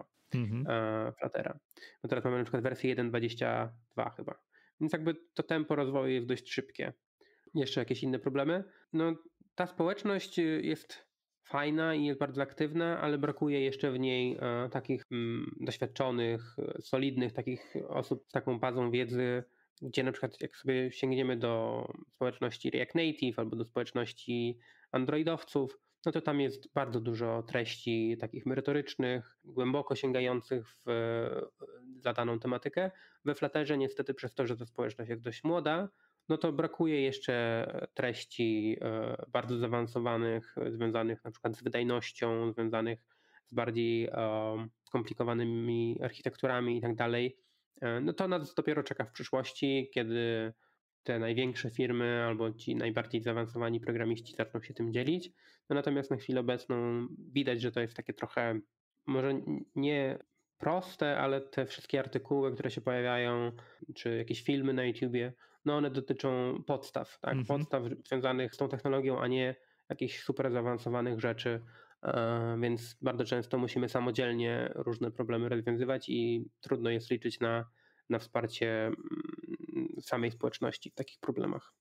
1.0 Fluttera. No teraz mamy na przykład wersję 1.22 chyba. Więc jakby to tempo rozwoju jest dość szybkie. Jeszcze jakieś inne problemy? No ta społeczność jest fajna i jest bardzo aktywna, ale brakuje jeszcze w niej takich doświadczonych, solidnych takich osób z taką bazą wiedzy, gdzie na przykład jak sobie sięgniemy do społeczności React Native albo do społeczności androidowców, no to tam jest bardzo dużo treści takich merytorycznych, głęboko sięgających w zadaną tematykę. We Flutterze niestety przez to, że ta społeczność jest dość młoda, no to brakuje jeszcze treści bardzo zaawansowanych, związanych na przykład z wydajnością, związanych z bardziej skomplikowanymi architekturami i tak dalej. No to nas dopiero czeka w przyszłości, kiedy te największe firmy albo ci najbardziej zaawansowani programiści zaczną się tym dzielić. No natomiast na chwilę obecną widać, że to jest takie trochę może nie proste, ale te wszystkie artykuły, które się pojawiają, czy jakieś filmy na YouTubie, no one dotyczą podstaw, tak? Podstaw związanych z tą technologią, a nie jakichś super zaawansowanych rzeczy, więc bardzo często musimy samodzielnie różne problemy rozwiązywać i trudno jest liczyć na wsparcie samej społeczności w takich problemach.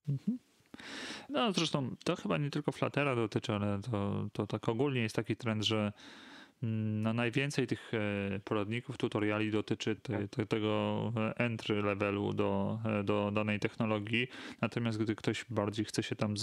No zresztą to chyba nie tylko Fluttera dotyczy, ale to tak ogólnie jest taki trend, że no najwięcej tych poradników, tutoriali dotyczy tego entry levelu do danej technologii. Natomiast gdy ktoś bardziej chce się tam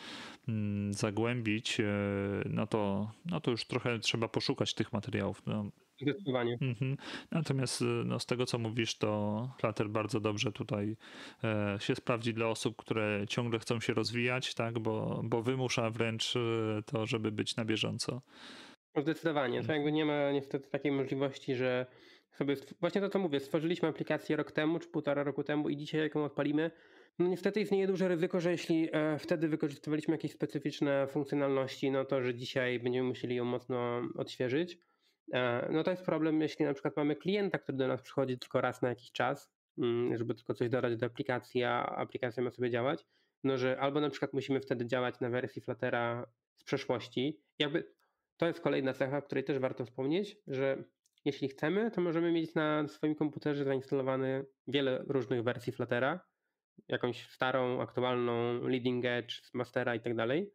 zagłębić, no to już trochę trzeba poszukać tych materiałów. No. Zdecydowanie. Natomiast no, z tego, co mówisz, to Flutter bardzo dobrze tutaj się sprawdzi dla osób, które ciągle chcą się rozwijać, tak? Bo wymusza wręcz to, żeby być na bieżąco. Zdecydowanie. To jakby nie ma niestety takiej możliwości, że sobie właśnie to, co mówię, stworzyliśmy aplikację rok temu czy 1,5 roku temu i dzisiaj jak ją odpalimy, no niestety istnieje duże ryzyko, że jeśli wtedy wykorzystywaliśmy jakieś specyficzne funkcjonalności, no to, że dzisiaj będziemy musieli ją mocno odświeżyć. No to jest problem, jeśli na przykład mamy klienta, który do nas przychodzi tylko raz na jakiś czas żeby tylko coś dodać do aplikacji, a aplikacja ma sobie działać, no że albo na przykład musimy wtedy działać na wersji Fluttera z przeszłości. Jakby to jest kolejna cecha, o której też warto wspomnieć, że jeśli chcemy, to możemy mieć na swoim komputerze zainstalowane wiele różnych wersji Fluttera, jakąś starą, aktualną, leading edge, mastera i tak dalej.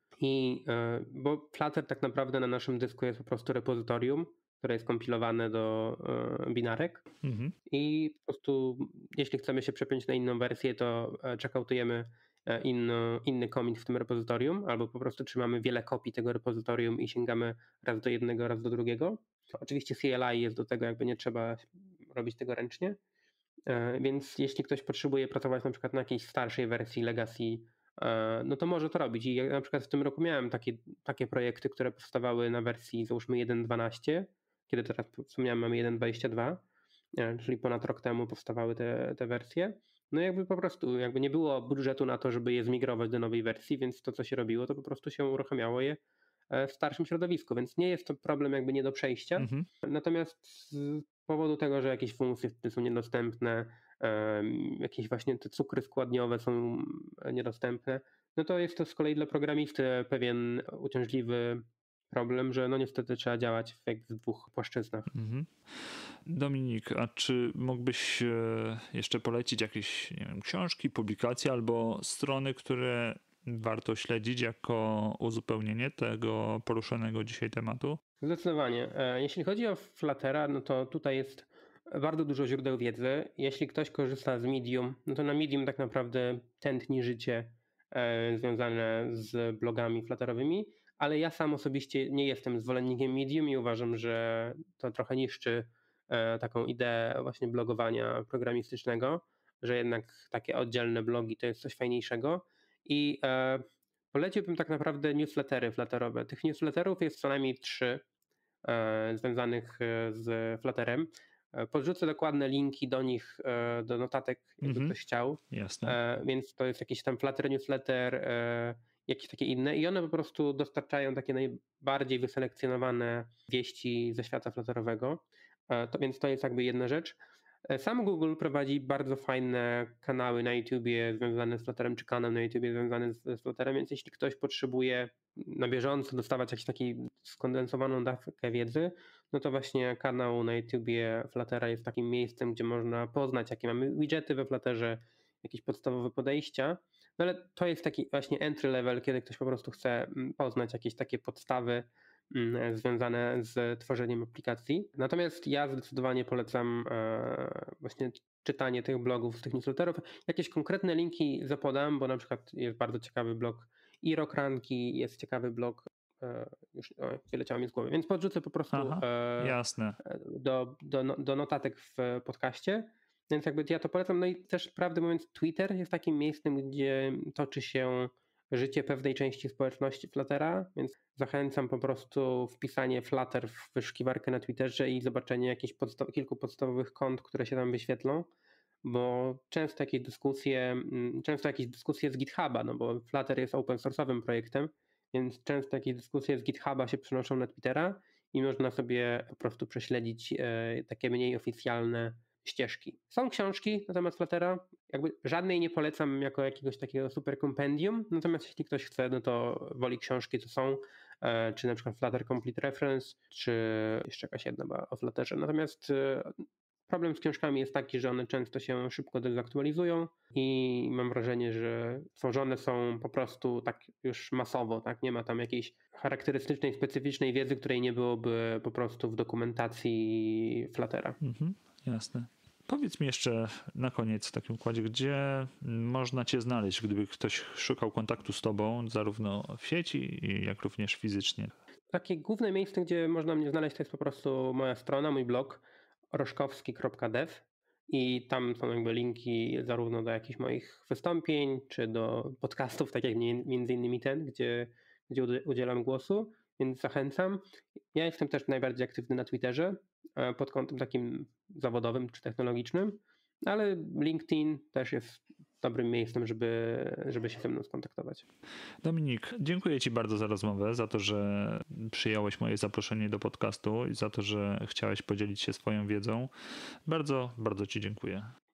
Bo Flutter tak naprawdę na naszym dysku jest po prostu repozytorium, które jest kompilowane do binarek i po prostu jeśli chcemy się przepiąć na inną wersję, to checkoutujemy inny commit w tym repozytorium, albo po prostu trzymamy wiele kopii tego repozytorium i sięgamy raz do jednego, raz do drugiego. Oczywiście CLI jest do tego, jakby nie trzeba robić tego ręcznie. Więc jeśli ktoś potrzebuje pracować na przykład na jakiejś starszej wersji Legacy, no to może to robić. I ja na przykład w tym roku miałem takie projekty, które powstawały na wersji załóżmy 1.12, kiedy teraz wspomniałem mamy 1.22, czyli ponad rok temu powstawały te wersje. No jakby po prostu jakby nie było budżetu na to, żeby je zmigrować do nowej wersji, więc to co się robiło, to po prostu się uruchamiało je w starszym środowisku, więc nie jest to problem jakby nie do przejścia. Natomiast z powodu tego, że jakieś funkcje są niedostępne, jakieś właśnie te cukry składniowe są niedostępne, no to jest to z kolei dla programisty pewien uciążliwy problem, że no niestety trzeba działać w dwóch płaszczyznach. Dominik, a czy mógłbyś jeszcze polecić jakieś, nie wiem, książki, publikacje albo strony, które warto śledzić jako uzupełnienie tego poruszonego dzisiaj tematu? Zdecydowanie. Jeśli chodzi o Fluttera, no to tutaj jest bardzo dużo źródeł wiedzy. Jeśli ktoś korzysta z Medium, no to na Medium tak naprawdę tętni życie związane z blogami flutterowymi, ale ja sam osobiście nie jestem zwolennikiem Medium i uważam, że to trochę niszczy taką ideę właśnie blogowania programistycznego, że jednak takie oddzielne blogi to jest coś fajniejszego i poleciłbym tak naprawdę newslettery flutterowe. Tych newsletterów jest co najmniej 3 związanych z Flutterem. Podrzucę dokładne linki do nich, do notatek, jakby ktoś chciał. Jasne. Więc to jest jakiś tam Flutter newsletter, jakieś takie inne i one po prostu dostarczają takie najbardziej wyselekcjonowane wieści ze świata flutterowego. Więc to jest jakby jedna rzecz. Sam Google prowadzi bardzo fajne kanały na YouTubie związane z Flutterem, czy kanał na YouTubie związany z Flutterem, więc jeśli ktoś potrzebuje na bieżąco dostawać jakąś taką skondensowaną dawkę wiedzy, no to właśnie kanał na YouTubie Fluttera jest takim miejscem, gdzie można poznać, jakie mamy widgety we Flutterze, jakieś podstawowe podejścia, no ale to jest taki właśnie entry level, kiedy ktoś po prostu chce poznać jakieś takie podstawy związane z tworzeniem aplikacji. Natomiast ja zdecydowanie polecam właśnie czytanie tych blogów, z tych newsletterów. Jakieś konkretne linki zapodam, bo na przykład jest bardzo ciekawy blog Rokranki, jest ciekawy blog, już wyleciało mi z głowy, więc podrzucę po prostu jasne. do notatek w podcaście. Więc jakby ja to polecam. No i też prawdę mówiąc Twitter jest takim miejscem, gdzie toczy się życie pewnej części społeczności Fluttera, więc zachęcam po prostu wpisanie Flutter w wyszukiwarkę na Twitterze i zobaczenie jakichś kilku podstawowych kont, które się tam wyświetlą, bo często jakieś dyskusje z GitHuba, no bo Flutter jest open source'owym projektem, więc często jakieś dyskusje z GitHuba się przenoszą na Twittera i można sobie po prostu prześledzić takie mniej oficjalne ścieżki. Są książki na temat Fluttera, jakby żadnej nie polecam jako jakiegoś takiego super kompendium, natomiast jeśli ktoś chce, no to woli książki, to są, czy na przykład Flutter Complete Reference, czy jeszcze jakaś jedna była o Flutterze. Natomiast problem z książkami jest taki, że one często się szybko dezaktualizują i mam wrażenie, że tworzone są po prostu tak już masowo, tak? Nie ma tam jakiejś charakterystycznej, specyficznej wiedzy, której nie byłoby po prostu w dokumentacji Fluttera. Jasne. Powiedz mi jeszcze na koniec w takim układzie, gdzie można cię znaleźć, gdyby ktoś szukał kontaktu z tobą, zarówno w sieci, jak również fizycznie? Takie główne miejsce, gdzie można mnie znaleźć, to jest po prostu moja strona, mój blog roszkowski.dev i tam są jakby linki zarówno do jakichś moich wystąpień, czy do podcastów, tak jak między innymi ten, gdzie udzielam głosu, więc zachęcam. Ja jestem też najbardziej aktywny na Twitterze pod kątem takim zawodowym czy technologicznym, ale LinkedIn też jest dobrym miejscem, żeby się ze mną skontaktować. Dominik, dziękuję ci bardzo za rozmowę, za to, że przyjąłeś moje zaproszenie do podcastu i za to, że chciałeś podzielić się swoją wiedzą. Bardzo, bardzo ci dziękuję.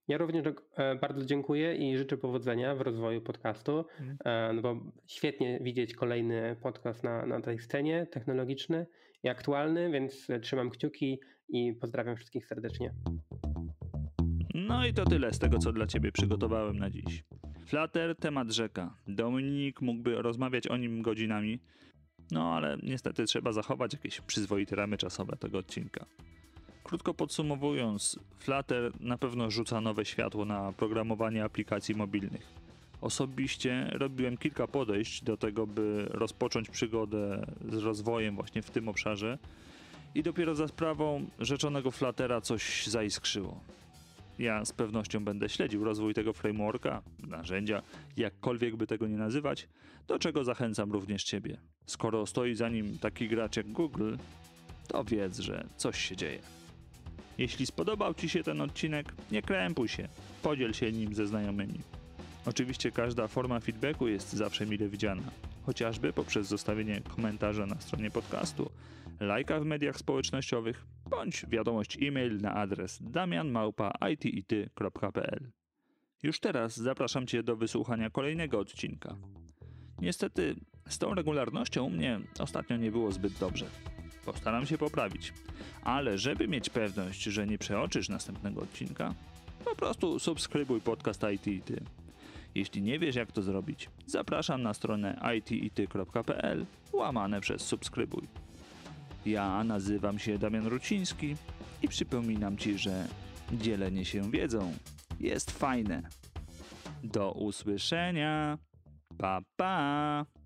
Ja również bardzo dziękuję i życzę powodzenia w rozwoju podcastu, no bo świetnie widzieć kolejny podcast na tej scenie technologiczny i aktualny, więc trzymam kciuki i pozdrawiam wszystkich serdecznie. No i to tyle z tego, co dla Ciebie przygotowałem na dziś. Flutter, temat rzeka. Dominik mógłby rozmawiać o nim godzinami, no ale niestety trzeba zachować jakieś przyzwoite ramy czasowe tego odcinka. Krótko podsumowując, Flutter na pewno rzuca nowe światło na programowanie aplikacji mobilnych. Osobiście robiłem kilka podejść do tego, by rozpocząć przygodę z rozwojem właśnie w tym obszarze i dopiero za sprawą rzeczonego Fluttera coś zaiskrzyło. Ja z pewnością będę śledził rozwój tego frameworka, narzędzia, jakkolwiek by tego nie nazywać, do czego zachęcam również Ciebie. Skoro stoi za nim taki gracz jak Google, to wiedz, że coś się dzieje. Jeśli spodobał Ci się ten odcinek, nie krępuj się, podziel się nim ze znajomymi. Oczywiście każda forma feedbacku jest zawsze mile widziana, chociażby poprzez zostawienie komentarza na stronie podcastu, lajka w mediach społecznościowych, bądź wiadomość e-mail na adres damian@itity.pl. Już teraz zapraszam Cię do wysłuchania kolejnego odcinka. Niestety z tą regularnością u mnie ostatnio nie było zbyt dobrze. Postaram się poprawić, ale żeby mieć pewność, że nie przeoczysz następnego odcinka, po prostu subskrybuj podcast IT&Ty. Jeśli nie wiesz, jak to zrobić, zapraszam na stronę itity.pl/subskrybuj. Ja nazywam się Damian Ruciński i przypominam Ci, że dzielenie się wiedzą jest fajne. Do usłyszenia. Pa, pa!